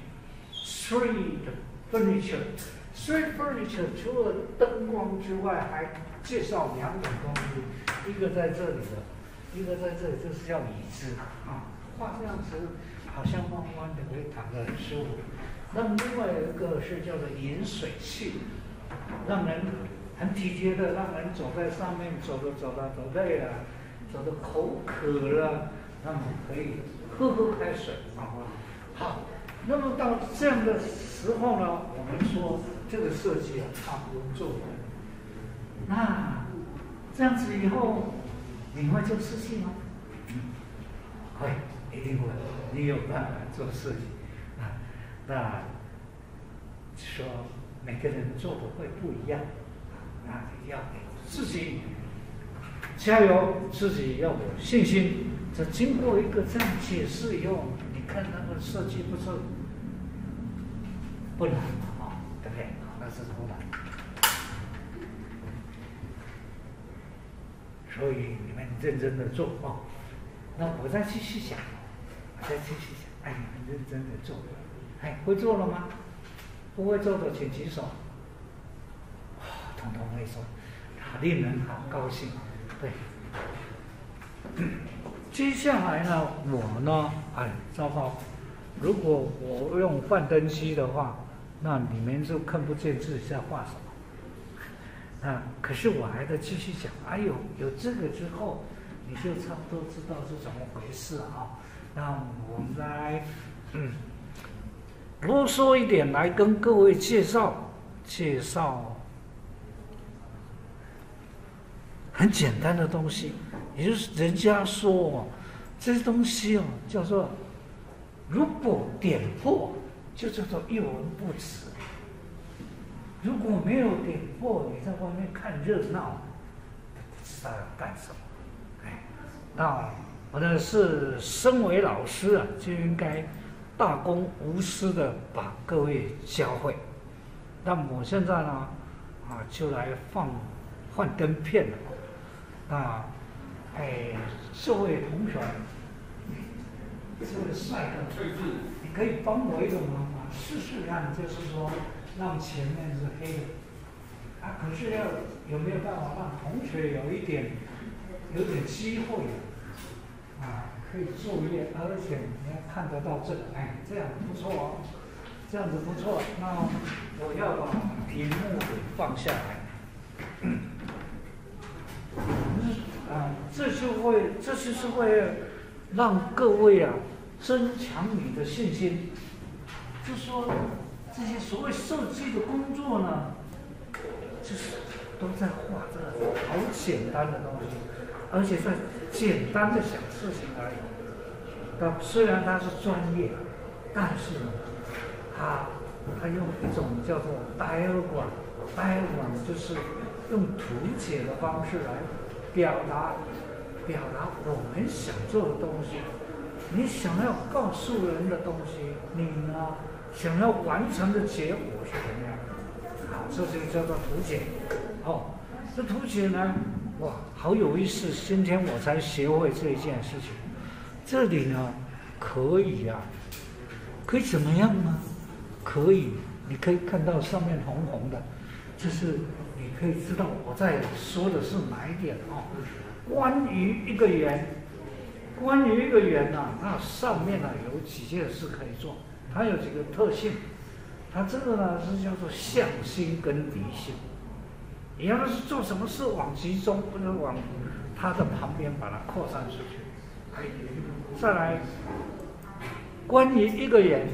，street furniture。Street furniture 除了灯光之外，还介绍2种东西，一个在这里的，一个在这里，这是叫椅子画这样子，好像弯弯的，可以躺得很舒服。那么另外有一个是叫做饮水器，让人很体贴的，让人走在上面，走走累了，走的口渴了，那么可以喝开水啊。好，那么到这样的时候呢，我们说这个设计差不多做完。那这样子以后，你会做设计吗？会，一定会。你有办法做设计啊？那说每个人做的会不一样，那要给自己加油，自己要有信心。这经过一个这样解释以后，你看那个设计不是不难啊，对不对？那是不难。所以你们认真的做哦。那我再继续讲，哎，你们认真的做。哎，会做了吗？不会做的请举手。统统会做，令人好高兴。对。接下来呢，我呢，哎，糟糕！如果我用幻灯机的话，那你们就看不见自己在画什么。啊，可是我还得继续讲。哎呦，有这个之后，你就差不多知道是怎么回事啊。那我们来，啰嗦一点来跟各位介绍很简单的东西，也就是人家说哦，这些东西哦叫做，如果点破，就叫做一文不值。如果没有点破，你在外面看热闹，不知道要干什么。哎，那我呢是身为老师啊，就应该大公无私的把各位教会。那我现在呢，就来换灯片了。那，哎，这位同学，这位帅哥，你可以帮我一个忙吗？试试看，就是说让前面是黑的，可是有没有办法让同学有点机会可以作业，而且你要看得到这个，哎，这样不错哦，这样子不错。那我要把题目给放下来。这就是会让各位增强你的信心。就说这些所谓设计的工作呢，就是都在画这个好简单的东西，而且在简单的小事情而已。但虽然他是专业，但是呢，他用一种叫做 diagram 就是用图解的方式来表达我们想做的东西，你想要告诉人的东西，你呢想要完成的结果是什么样的？好，这就叫做图解。这图解呢，哇，好有意思！今天我才学会这一件事情。这里呢，可以怎么样呢？可以，你可以看到上面红红的，就是你可以知道我在说的是哪一点哦。关于一个圆那上面有几件事可以做，它有几个特性。它这个呢是叫做向心跟离心。你要是做什么事往集中，不能往它的旁边把它扩散出去。再来，关于一个圆，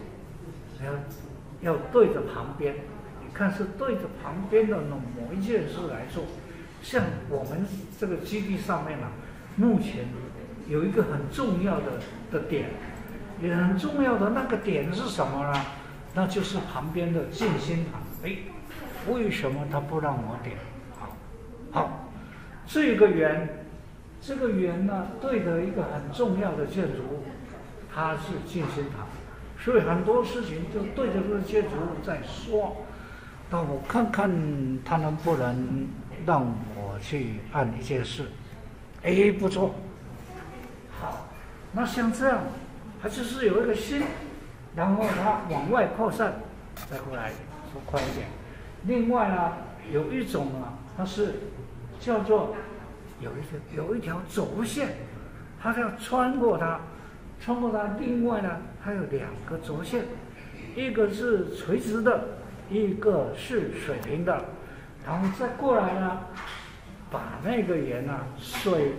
要对着旁边，你看是对着旁边的某一件事来做。像我们这个基地上面目前有一个很重要的点，也很重要的那个点是什么呢？那就是旁边的静心堂。为什么他不让我点？好，这个圆呢，对着一个很重要的建筑物，它是静心堂，所以很多事情就对着这个建筑物在说。那我看看他能不能让我去按一件事，不错，好，那像这样，它就是有一个心，然后它往外扩散，再过来说快一点。另外呢，有一种它是叫做有一条轴线，它要穿过它， 穿过它，另外呢还有两个轴线，一个是垂直的，一个是水平的，然后再过来呢，把那个圆啊水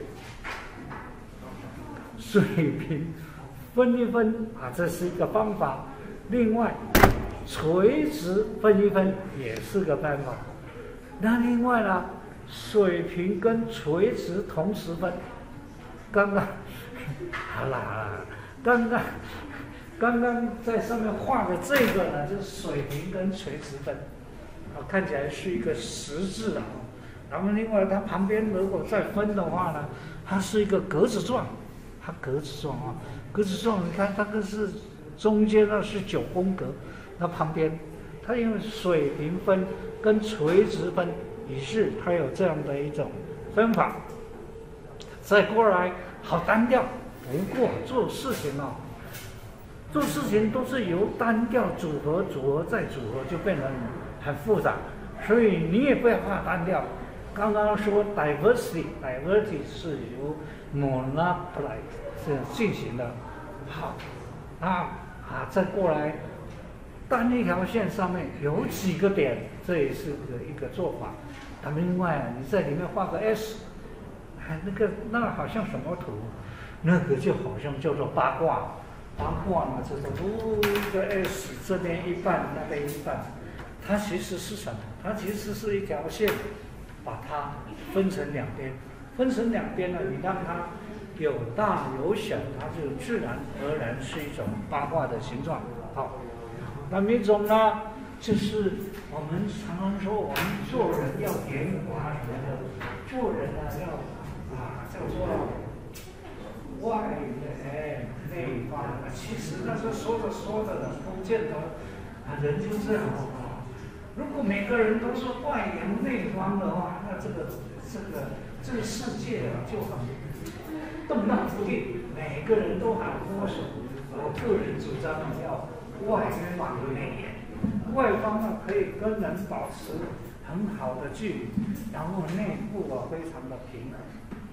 平分一分啊，这是一个方法。另外，垂直分一分也是个办法。那另外呢，水平跟垂直同时分。刚刚好啦，刚刚在上面画的这个呢，就是水平跟垂直分，啊，看起来是一个十字啊。然后另外它旁边如果再分的话呢，它是一个格子状，它格子状啊，格子状，你看它这是中间呢是9宫格，那旁边它因为水平分跟垂直分，于是它有这样的一种分法。再过来好单调，不过做事情哦，做事情都是由单调组合再组合，就变得很复杂，所以你也不要怕单调。刚刚说 diversity 是由 monopoly 是进行的，好，再过来单一条线上面有几个点，这也是一个做法。另外你在里面画个 S。那好像什么图？那个就好像叫做八卦。八卦嘛，就是一个 S 这边一半，那边一半。它其实是什么？它其实是一条线，把它分成两边。分成两边呢，你让它有大有小，它就自然而然是一种八卦的形状。好，那么一种呢，就是我们常常说，我们做人要圆滑什么的，做人呢要。叫做外圆内方，其实那是说着的，不见得人就这样啊。如果每个人都是外圆内方的话，那这个世界啊就很动荡不定，每个人都喊摸索。我个人主张要外方内圆，外方呢可以跟人保持很好的距离，然后内部非常的平衡。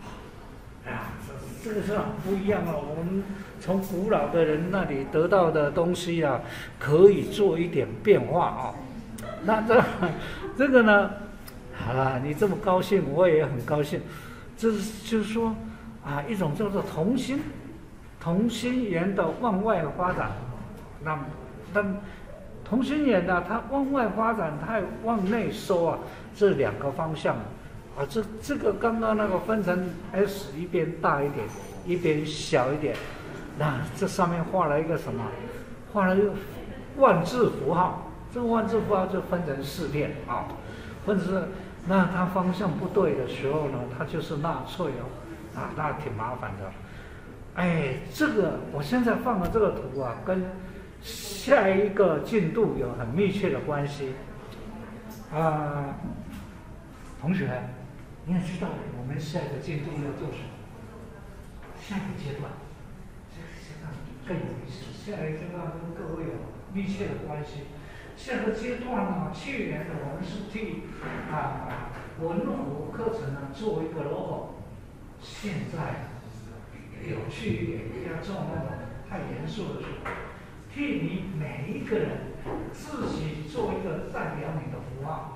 这个是很不一样啊！我们从古老的人那里得到的东西啊，可以做一点变化啊。那这个呢，好了，你这么高兴，我也很高兴。就是说啊，一种叫做同心圆的往外发展。那同心圆呢，它往外发展，它往内收啊，这两个方向。啊，这个刚刚那个分成 S 一边大一点，一边小一点，那这上面画了一个什么？画了一个万字符号。这个万字符号就分成4片啊，分成那它方向不对的时候呢，它就是纳粹哦，啊，那挺麻烦的。哎，这个我现在放的这个图啊，跟下一个进度有很密切的关系啊，同学。你也知道我们下一个进度要做什么？下一个阶段，这个阶段更有意思。下一个阶段跟各位有密切的关系。下个阶段呢，去年的我们是替文武课程呢做一个 logo。现在有趣一点，不要做那种太严肃的事，替你每一个人自己做一个代表你的符号。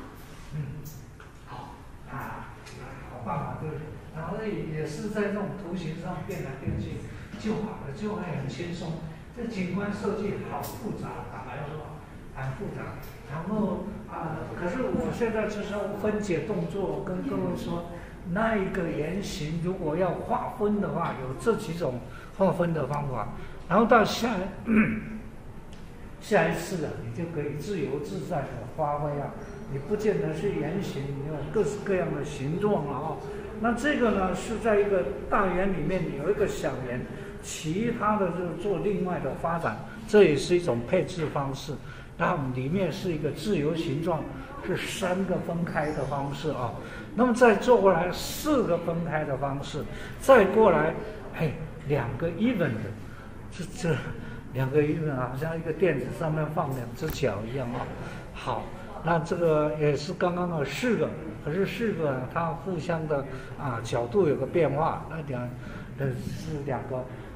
好办法，对不对？然后也是在这种图形上变来变去就好了，就会很轻松。这景观设计好复杂，坦白说很复杂。然后可是我现在就是要分解动作，跟各位说，那一个圆形如果要划分的话，有这几种划分的方法。然后到下一次你就可以自由自在的发挥啊。你不见得是圆形，你有各式各样的形状啊。那这个呢是在一个大圆里面有一个小圆，其他的就做另外的发展，这也是一种配置方式。然后里面是一个自由形状，是3个分开的方式啊。那么再做过来4个分开的方式，再过来2个 even 的，这2个 even 好像一个垫子上面放2只脚一样啊。好。那这个也是刚刚的4个，可是4个它互相的角度有个变化，那是2个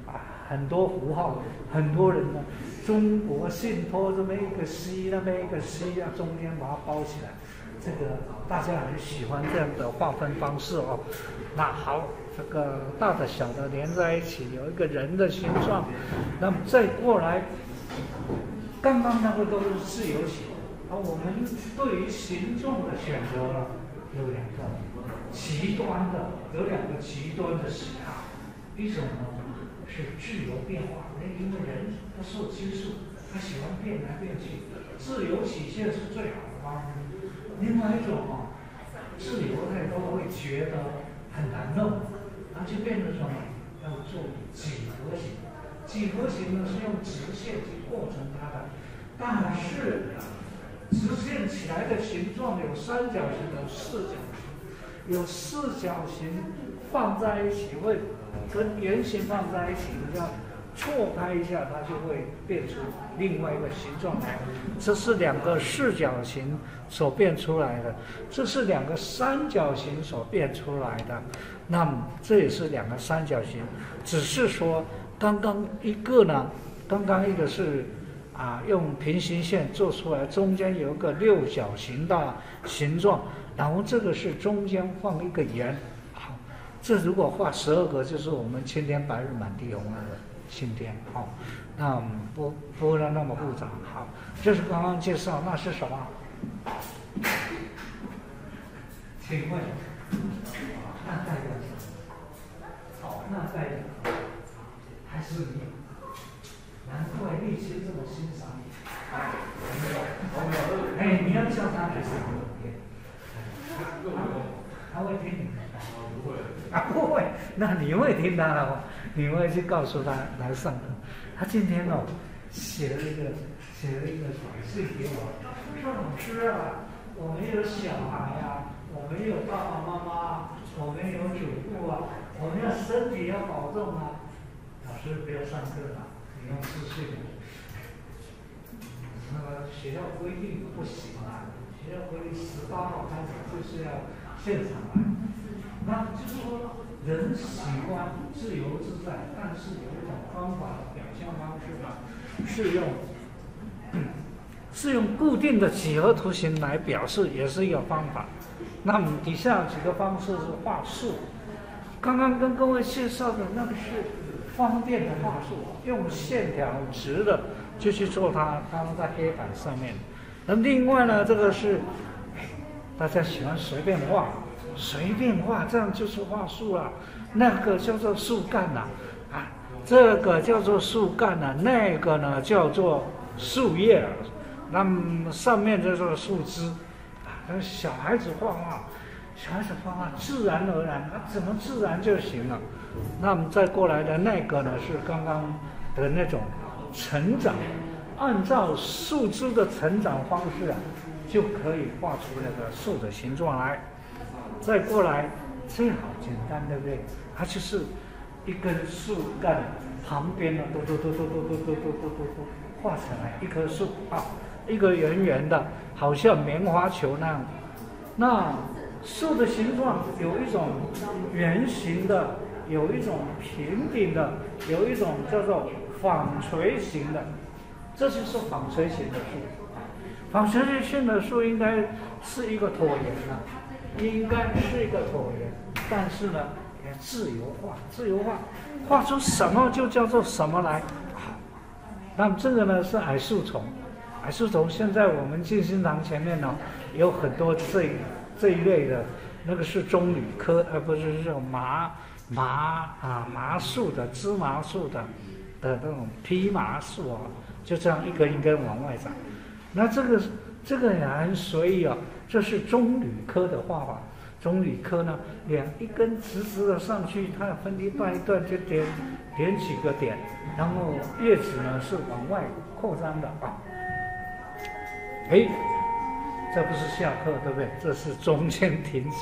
很多符号，很多人呢，中国信托这么一个西，那边一个西啊，中间把它包起来，这个大家很喜欢这样的划分方式哦。那好，这个大的小的连在一起，有一个人的形状，那么再过来，刚刚那个都是自由形，我们对于形状的选择呢，有两个极端的，有两个极端的喜好，一种呢是自由变化，因为人不受拘束，他喜欢变来变去，自由体现是最好的方式。另外一种自由太多会觉得很难弄，然后就变成什么？要做几何形。几何形呢是用直线去构成它的，但是直线起来的形状有三角形，有四角形，有四角形放在一起会跟圆形放在一起，这样错开一下，它就会变出另外一个形状来。这是两个四角形所变出来的，这是两个三角形所变出来的。那么这也是两个三角形，只是说刚刚一个呢，刚刚一个是用平行线做出来，中间有一个六角形的形状，然后这个是中间放一个圆。好，这如果画12个，就是我们青天白日满地红那个晴天。好，那不会那么复杂。好，这是刚刚介绍，那是什么？请问，那代表什么？好，那代表还是你。难怪立青这么欣赏你。哎，你要叫他来上课，他会听你的。不会，那你会听他的话，你会去告诉他来上课。他今天写了一个短信给我，说老师啊，我们有小孩啊，我们有爸爸妈妈，我们有祖父啊，我们要身体要保重啊。老师不要上课了。你用自信，学校规定不行啊，学校规定18号开始就是要现场来。那就是说，人喜欢自由自在，但是有一种方法表现方式呢，是用固定的几何图形来表示，也是一个方法。那么底下几个方式是画树，刚刚跟各位介绍的那个是方便的画术，用线条直的就去做它，放在黑板上面。那另外呢，这个是大家喜欢随便画，这样就是画树了。那个叫做树干呐，这个叫做树干呐，那个呢叫做树叶，那么上面叫做树枝。小孩子画画，自然而然，怎么自然就行了。那么再过来的那个呢，是刚刚的那种成长，按照树枝的成长方式就可以画出那个树的形状来。再过来，这好简单，对不对？它就是一根树干旁边呢，都画成来一棵树一个圆圆的，好像棉花球那样。那树的形状有一种圆形的，有一种平顶的，有一种叫做纺锤形的，这就是纺锤形的树。纺锤形的树应该是一个椭圆应该是一个椭圆，但是呢，也自由化，画出什么就叫做什么来。那么这个呢是矮树丛，现在我们静心堂前面呢有很多这一类的，那个是棕榈科，不是这种麻树的、芝麻树的那种披麻树就这样一根一根往外长。那这个也很随意这是棕榈科的画法。棕榈科呢，一根直直的上去，它分一段一段就点几个点，然后叶子呢是往外扩张的这不是下课，对不对？这是中间停止。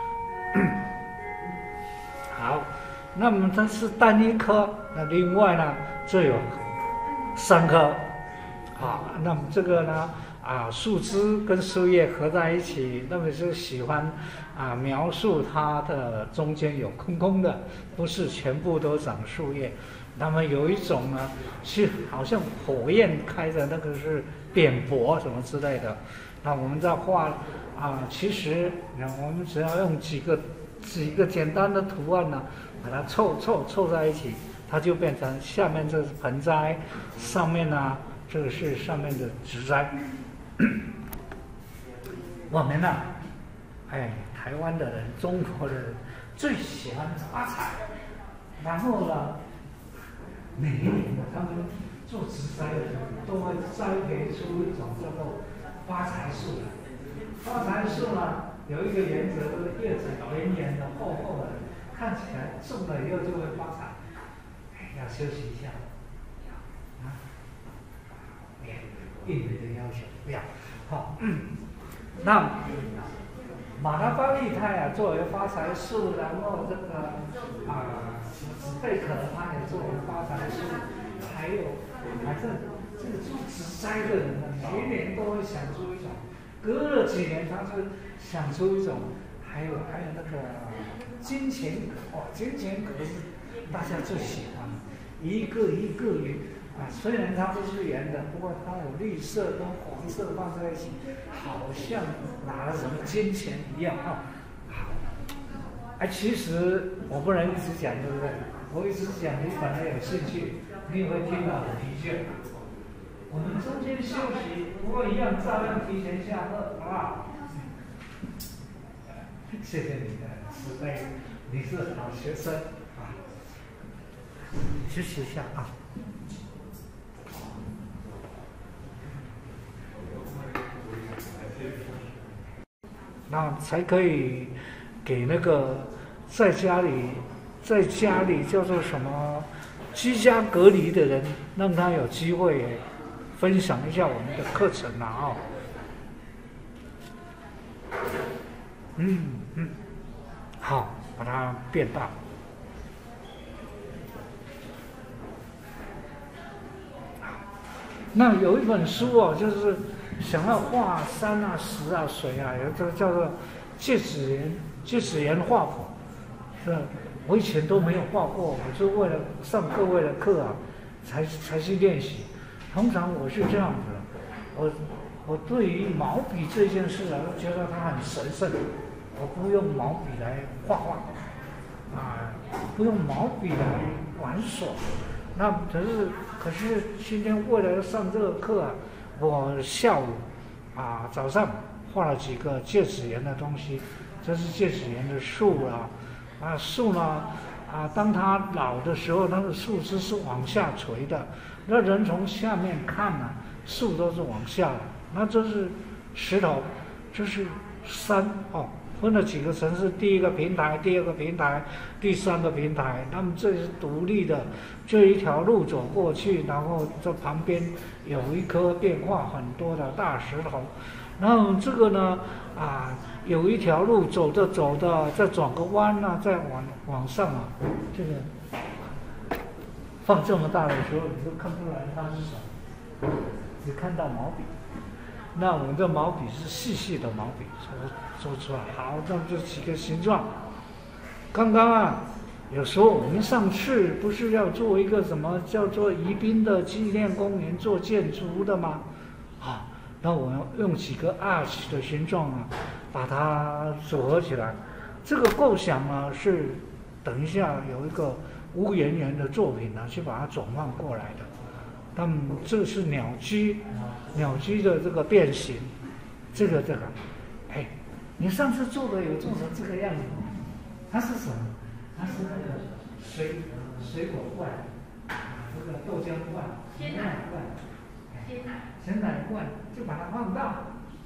好，那么它是单一科，那另外呢，这有3科。那么这个呢，树枝跟树叶合在一起，那么是喜欢描述它的中间有空空的，不是全部都长树叶。 那么有一种呢，是好像火焰开的那个是扁柏什么之类的。那我们在画其实我们只要用几个简单的图案呢，把它凑在一起，它就变成下面这是盆栽，上面呢这个是上面的植栽。我们呢，台湾的人、中国的人最喜欢发财，然后呢，每一年的他们做植栽的人都会栽培出一种叫做发财树来。发财树呢有一个原则，就是叶子圆圆的、厚厚的，看起来种了以后就会发财。要休息一下，应你的要求，不要。好，那马拉巴利泰作为发财树，然后这个史贝壳它也作为发财树，还有反正这个做植栽的人呢，每年都会想出一种，隔了几年他就想出一种，还有那个金钱葛，金钱葛是大家最喜欢的，一个圆。虽然它不是圆的，不过它有绿色跟黄色放在一起，好像拿了什么金钱一样其实我不能一直讲，对不对？我一直讲，你本来有兴趣，你也会听到很疲倦。我们中间休息，不过一样照样提前下课，好不好？谢谢你的慈悲，你是好学生休息一下那才可以给那个在家里叫做什么居家隔离的人，让他有机会分享一下我们的课程好，把它变大。那有一本书就是想要画山石水有这个叫做芥子园画谱，是我以前都没有画过，我就为了上各位的课才去练习。通常我是这样子的，我对于毛笔这件事我觉得它很神圣，我不用毛笔来画画不用毛笔来玩耍。那可是今天为了上这个课我下午早上画了几个芥子园的东西，这是芥子园的树树呢当它老的时候，它的树枝是往下垂的，那人从下面看树都是往下的。那这是石头，这是山分了几个层次，第一个平台，第二个平台，第三个平台。那么这是独立的，这一条路走过去，然后这旁边有一颗变化很多的大石头。然后这个呢有一条路走着再转个弯再往上这个放这么大的时候，你都看不出来它是什么，只看到毛笔。那我们的毛笔是细的毛笔做出来。好，那这几个形状。刚刚有时候我们上次不是要做一个什么叫做宜宾的纪念公园做建筑的吗？那我要用几个 arch 的形状把它组合起来。这个构想是等一下有一个吴圆圆的作品去把它转换过来的。那么这是鸟居的这个变形，这个，你上次做的有做成这个样子，它是什么？它是那个水果罐，这个豆浆罐、鲜奶罐、鲜奶罐，就把它放大，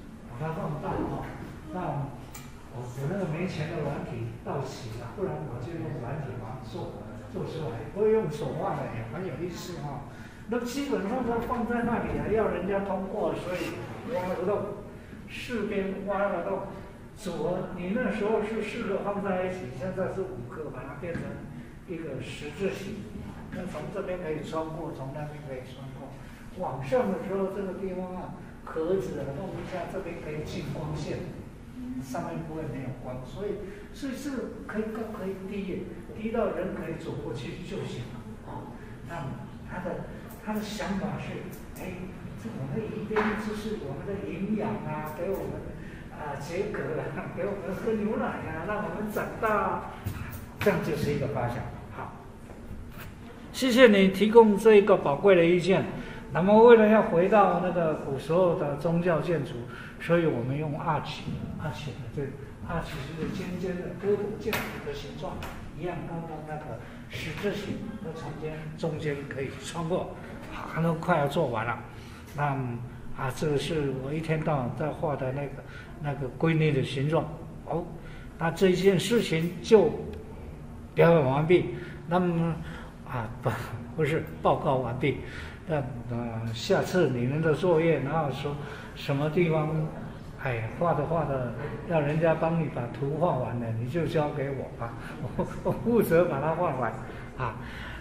那我那个没钱的软体到期了，不然我就用软体把它做出来，不会用手画的也很有意思那基本上它放在那里要人家通过，所以挖个洞，四边挖个洞，组合。你那时候是4个放在一起，现在是5个，把它变成一个十字形。那从这边可以穿过，从那边可以穿过。往上的时候，这个地方壳子弄一下，这边可以进光线，上面不会没有光，所以是可以低到人可以走过去就行了那么他的想法是，哎，这我们一边就是我们的营养啊，给我们解渴啊，给我们喝牛奶啊，让我们长大，这样就是一个发想。好，谢谢你提供这一个宝贵的意见。那么为了要回到那个古时候的宗教建筑，所以我们用阿奇的这阿奇是尖尖的胳膊架的形状，一样刚刚那个十字形的中间可以穿过，好，都快要做完了。那这个是我一天到晚在画的那个闺女的形状。哦，那这件事情就表演完毕。那么不是报告完毕。那下次你们的作业，然后说什么地方，画的，要人家帮你把图画完了，你就交给我吧，我负责把它画完啊。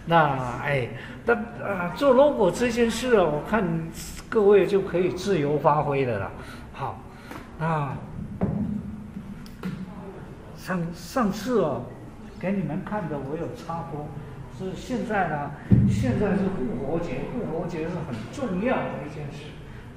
做 logo 这件事我看各位就可以自由发挥的了。好，那上次给你们看的我有插播。是现在呢，现在是复活节，复活节是很重要的一件事，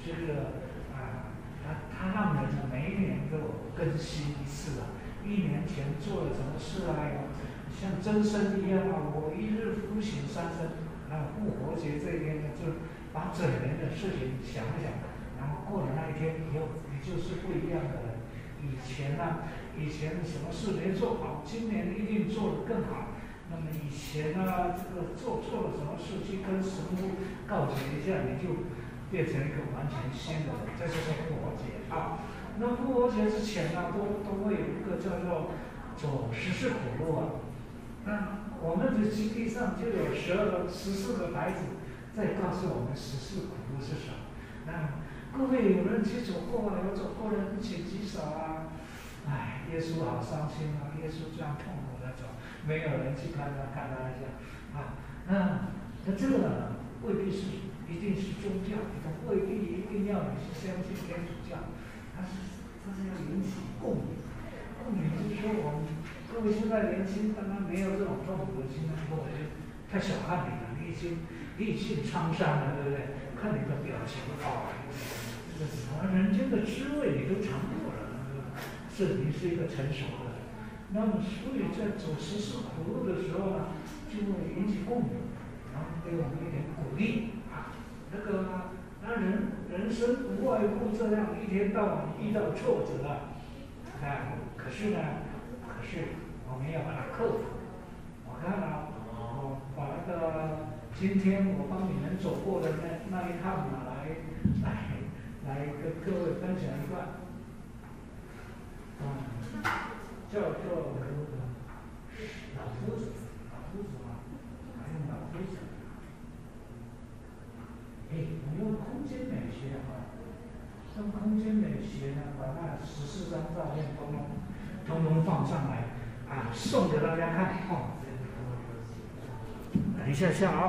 它让人每一年都更新一次啊。1年前做了什么事啊？像真身一样啊，我一日夫醒3生。那复活节这一天呢，就把整年的事情想一想，然后过了那一天以后，你就是不一样的人。以前什么事没做好，今年一定做得更好。那么以前呢，这个做错了什么事，去跟神父告解一下，你就变成一个完全新的人。这就是复活节啊。那复活节之前呢，都会有一个叫做走14苦路啊。那我们的基地上就有14个牌子，在告诉我们14苦路是什么。那各位有人去走过啊，有走过的人请举手啊。耶稣好伤心啊！耶稣这样痛苦的走。没有人去看他一下啊。那这个呢，未必是一定是宗教，未必一定要你是相信天主教，它是要引起共鸣。共鸣就是说，各位现在年轻，当然没有这种痛苦的经验，我觉得太小看你了，你已经历尽沧桑了，对不对？看你的表情这个什么人间的滋味你都尝过了，证明是一个成熟的。那么，所以在走14苦路的时候呢，就会引起共鸣，然后给我们一点鼓励啊。那人生无外乎这样，一天到晚遇到挫折可是我们要把它克服。我看我把今天我帮你们走过的那一趟来跟各位分享一段。叫做老夫子嘛，还用老夫子。我用空间美学用空间美学呢，把那14张照片通通放上来送给大家看。等一下啊。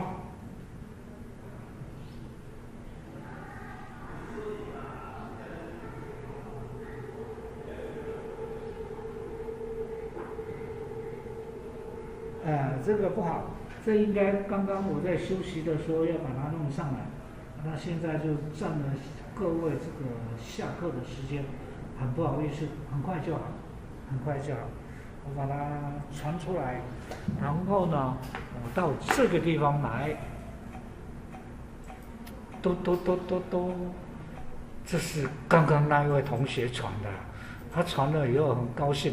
这个不好，这应该刚刚我在休息的时候要把它弄上来，那现在就占了各位这个下课的时间，很不好意思，很快就好。我把它传出来，然后呢，我到这个地方来，这是刚刚那一位同学传的，他传了以后很高兴。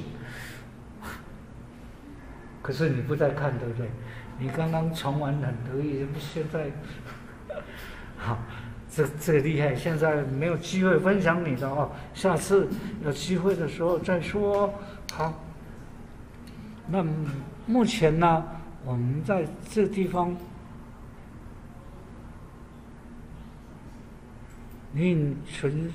可是你不在看，对不对？你刚刚传完很得意，现在，好，这个厉害。现在没有机会分享你的哦，下次有机会的时候再说。好，那目前呢，我们在这地方另存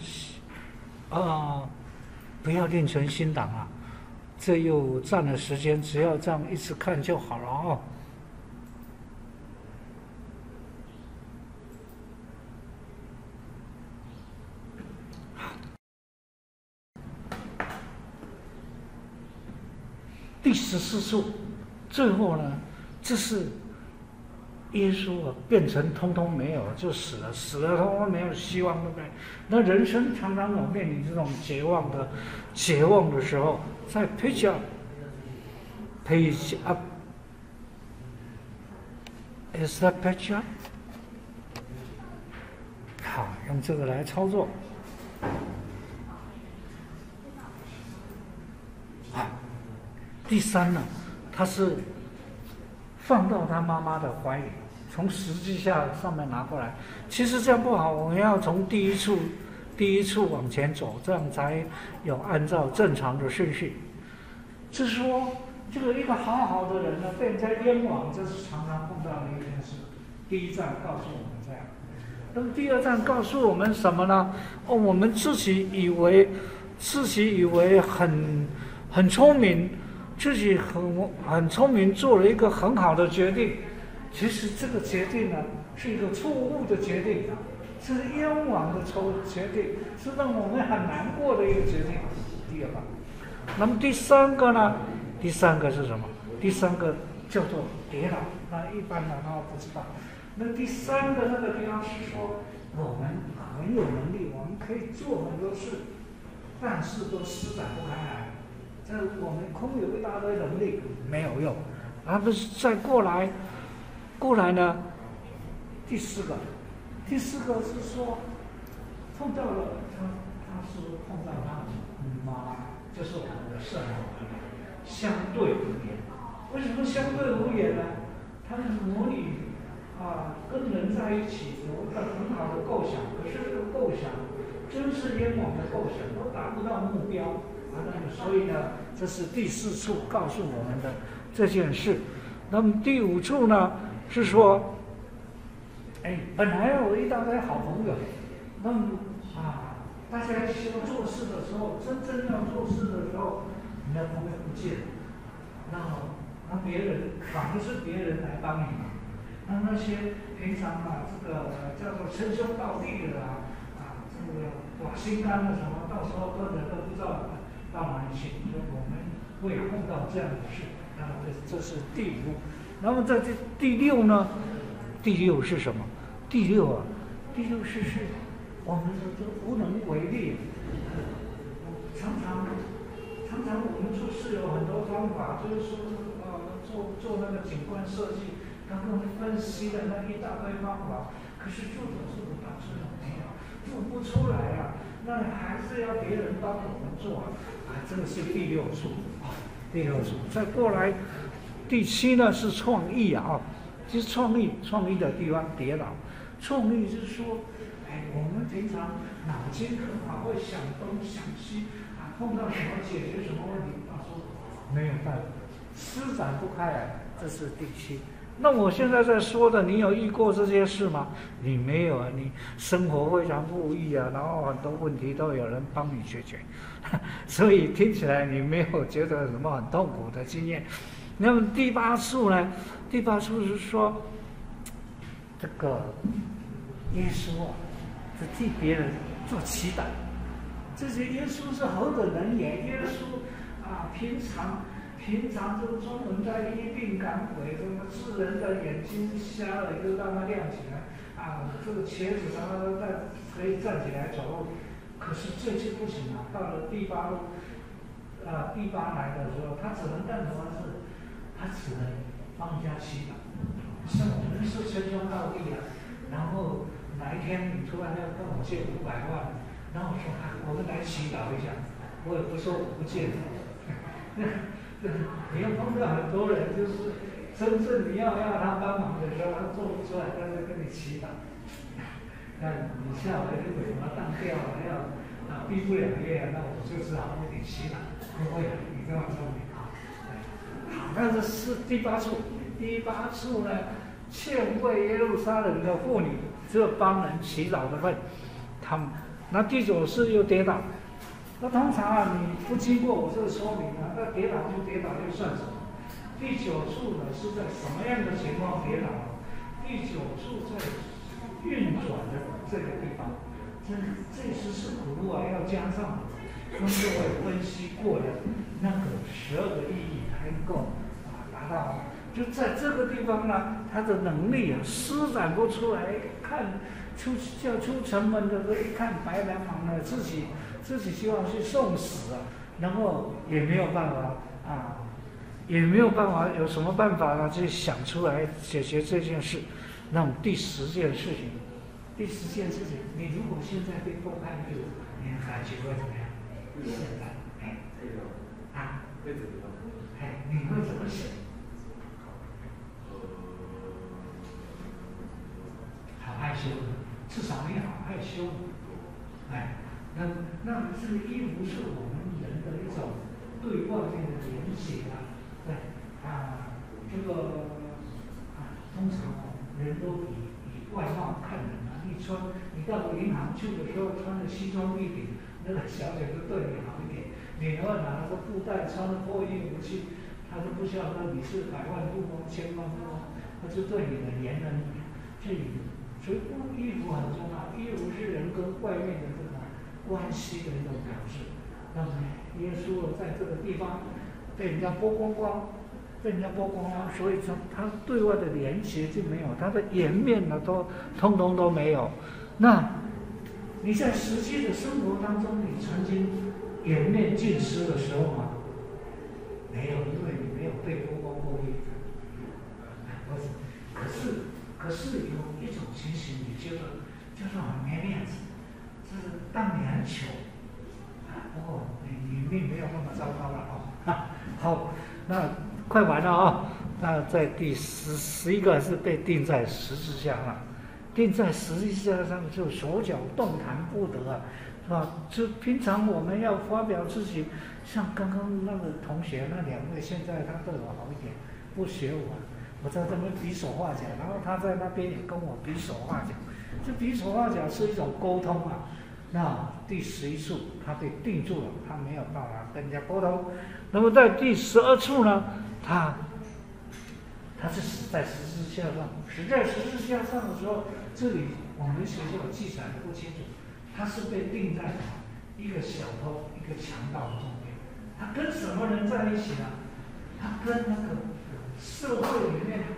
不要另存新档啊。这又占了时间，只要这样一直看就好了哦。第14处，最后呢，这是耶稣啊变成通通没有，就死了，死了通通没有希望，对不对？那人生常常有面临这种绝望的时候，在 page up。Is that page up？ 好，用这个来操作。好，第三呢，他是放到他妈妈的怀里，从十字架上面拿过来。其实这样不好，我们要从第一处往前走，这样才有按照正常的顺序。就是说，这个一个好好的人呢，被人家冤枉，这是常常碰到的一件事。第一站告诉我们这样，那么第二站告诉我们什么呢？哦，我们自己以为很聪明，自己很聪明，做了一个很好的决定。其实这个决定呢，是一个错误的决定，是冤枉的决定，是让我们很难过的一个决定。第二个，那么第三个呢？第三个是什么？第三个叫做跌倒。那一般人不知道。那第三个那个地方是说，我们很有能力，我们可以做很多事，但是都施展不开来。这我们空有一大堆能力没有用，而不是再过来呢？第四个是说碰到了他是碰到他妈妈，就是我们的圣母，相对无言。为什么相对无言呢？他的母女跟人在一起有一个很好的构想，可是这个构想真是冤枉的构想，都达不到目标。所以呢，这是第四处告诉我们的这件事。那么第五处呢，是说，本来有一大堆好朋友，那么大家一起要做事的时候，真正要做事的时候，你的朋友不见了，那别人反而是别人来帮你忙。那些平常这个叫做称兄道弟的这个瓦心肝的什么，到时候根本都不知道到哪里去。所以我们会碰到这样的事。那么这是第五。那么在第六呢？第六是什么？第六是我们都无能为力。常常我们做事有很多方法，就是说做那个景观设计。他跟我们分析的那一大堆方法，可是做着做着到最后没有，做不出来那还是要别人帮我们做这个是第六处。再过来，第七呢是创意其实创意的地方跌倒。创意就是说，我们平常脑筋很好，会想东想西碰到什么解决什么问题，说没有办法，施展不开来，这是第七。那我现在在说的，你有遇过这些事吗？你没有你生活非常富裕然后很多问题都有人帮你解决，所以听起来你没有觉得什么很痛苦的经验。那么第八处呢？第八处是说，这个耶稣是替别人做祈祷。这些耶稣是何等人也？耶稣平常这个专门在医病赶鬼，这个智人的眼睛瞎了就让它亮起来这个瘸子让他可以站起来走路。可是这次不行到了第八来的时候，他只能干什么事？他只能帮人家祈祷。像我们是称兄道弟然后哪一天你突然要跟我借500万，然后我说我们来祈祷一下，我也不说我不借你要碰到很多人，就是真正你要他帮忙的时候，他做不出来，他就跟你祈祷。那你下回如果什么当掉了，毕不了业那我就只好为你祈祷。不会你这么聪明好，那这是第八处。第八处呢，劝慰耶路撒冷的妇女，只有帮人祈祷的份。他们那第九是又跌倒。那通常你不经过我这个说明那跌倒不跌倒又算什么？第九处呢是在什么样的情况跌倒？第九处在运转的这个地方，这14苦路要加上跟各位分析过的那个12个意义才能够达到。 就在这个地方呢，他的能力施展不出来，看叫出城门的时候一看白茫茫的，自己希望去送死啊，然后也没有办法啊，也没有办法，有什么办法呢？去想出来解决这件事。那么第10件事情，你如果现在被公开义务，你的感觉会怎么样？现在，你会怎么想？好害羞的，至少你好害羞的，那这个衣服是我们人的一种对外面的连结对这个通常人都以外貌看人你到银行去的时候穿着西装笔挺，那个小姐就对你好一点。你如果拿个布袋穿着破衣服去，他就不晓得你是百万富翁、千万富翁，他就对你的言人至语。所以衣服很重要，衣服是人跟外面的这个关系的一种表示。那么耶稣在这个地方被人家剥光光。所以他对外的连结就没有，他的颜面呢都通通都没有。那你在实际的生活当中，你曾经颜面尽失的时候吗？没有，因为你没有被剥光过衣服。可是有一种情形，你觉得就是很没面子，就是当你很穷，你命没有那么糟糕了好，那。快完了啊！那在第11个是被钉在十字架上，钉在十字架上就手脚动弹不得是吧？就平常我们要发表自己，像刚刚那个同学那2位，现在他对我好一点，不学我在这边比手画脚，然后他在那边也跟我比手画脚，这比手画脚是一种沟通啊。那第11处他被定住了，他没有办法跟人家沟通。那么在第12处呢？他是死在十字架上，死在十字架上的时候，这里我们学校记载的不清楚，他是被钉在一个小偷、一个强盗的中间。他跟什么人在一起呢？他跟那个社会里面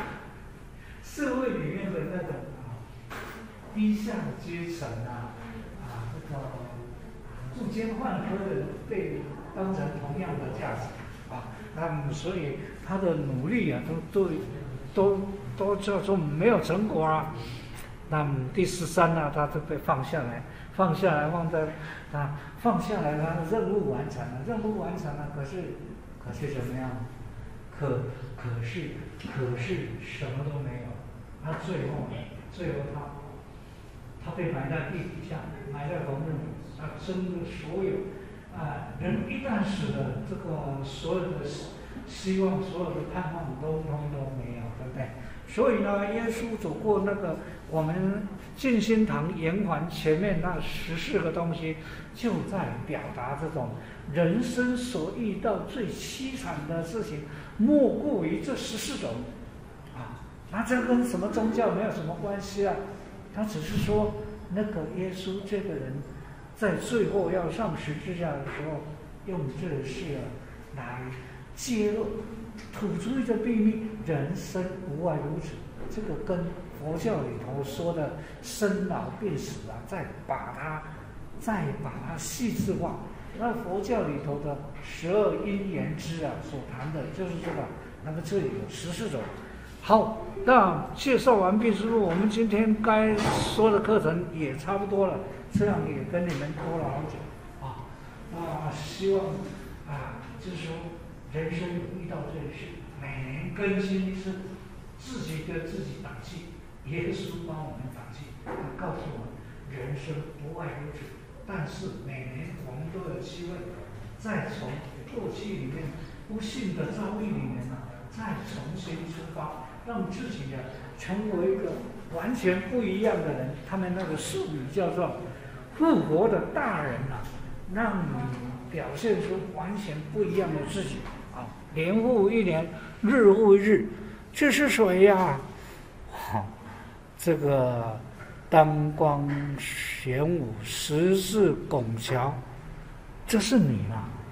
的那个低下的阶层这个作奸犯科的人被当成同样的价值。所以他的努力都叫做没有成果啊。那么第13呢，他就被放下来，放下来他的任务完成了，可是怎么样？可是什么都没有。他最后他被埋在地底下，埋在坟墓里，他真的所有。人一旦死了，这个所有的希望、所有的盼望都没有，对不对？所以呢，耶稣走过那个我们静心堂圆环前面那14个东西，就在表达这种人生所遇到最凄惨的事情，莫过于这14种那这跟什么宗教没有什么关系啊？他只是说那个耶稣这个人。在最后要上十字架的时候，用这事来揭露、吐出一个秘密：人生无外如此。这个跟佛教里头说的生老病死再把它细致化。那佛教里头的12因缘支所谈的就是这个。那么这里有14种。好，那介绍完毕之后，我们今天该说的课程也差不多了。这样也跟你们拖了好久希望就是说人生遇到这事，每年更新一次，自己跟自己打气，耶稣帮我们打气，他告诉我们人生不外如此。但是每年我们都有机会，再从过去里面不幸的遭遇里面再重新出发，让自己成为一个完全不一样的人。他们那个术语叫做复活的大人让你表现出完全不一样的自己年复一年，日复一日。这是谁呀？这个灯光玄武十字拱桥，这是你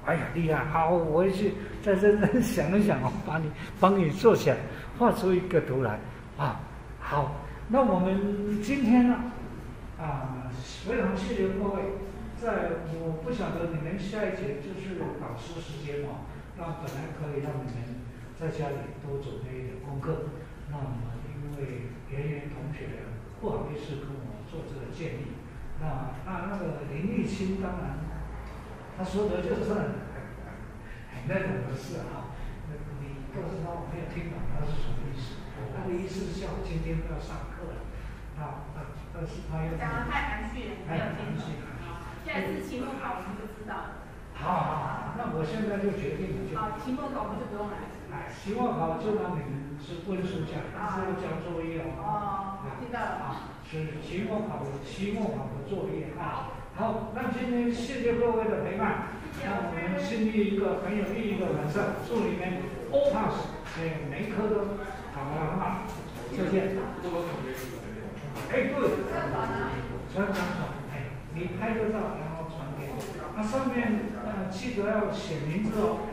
哎呀，厉害！好，我回去再认真想一想，我帮你做起来，画出一个图来啊。好，那我们今天呢，非常谢谢各位。我不晓得你们下一节就是导师时间哦，那本来可以让你们在家里多准备一点功课，那么因为圆同学不好意思跟我做这个建议，那个林立清当然。他说的就是那种的事啊，你告诉他我没有听懂他是什么意思，他的意思是叫我今天不要上课了，但是他又讲得太含蓄了，没有听懂。下一次期末考我们就知道了。 好，那我现在就决定了就。 好，期末考我们就不用来。 期末考就让你们是温书讲，但是要交作业哦。 听到了。 是期末考的作业啊。好，那今天谢谢各位的陪伴，让我们经历一个很有意义的晚上，祝你们 all pass， 每一科都考得很好，再见。对，传，你拍个照，然后传给我，那上面记得要写名字哦。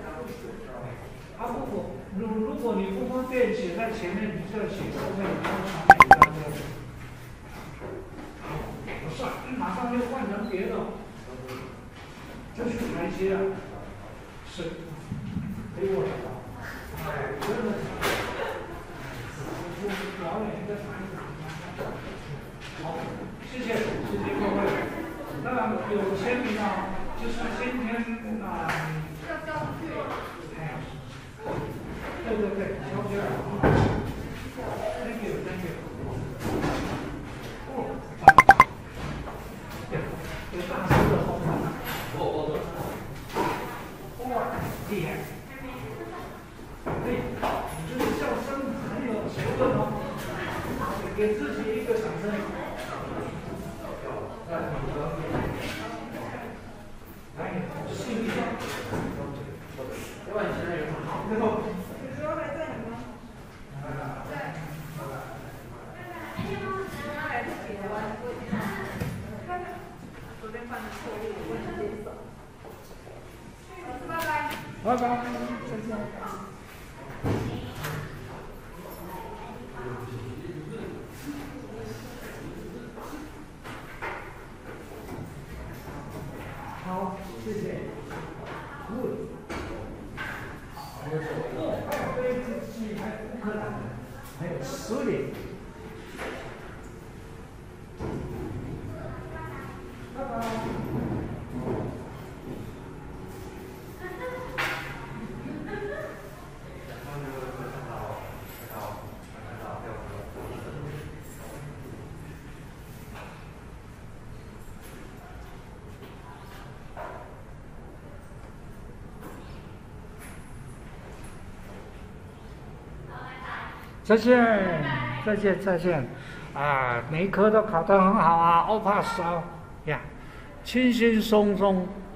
如果你不方便写在前面，你就要写后面，然后传给大家。不算，马上就换成别的，这是台阶啊，是给我的，真的，我表演的哪里？好，谢谢各位。那有签名啊，就是今天要交出去。 对，交接了。Thank you。有大师的风范，厉害！你这个笑声很有学问哦，给自己一个掌声。来，细一点。老板，你现在有什么好？最后。主要还在你吗？在。他来自己的吗？昨天犯的错误，我能接受。拜拜。拜拜，再见。好，谢谢。Good。还有飞机，还有乌克兰的，还有苏联。拜拜。再见，每一科都考得很好啊，all pass 啊，呀，轻轻松松。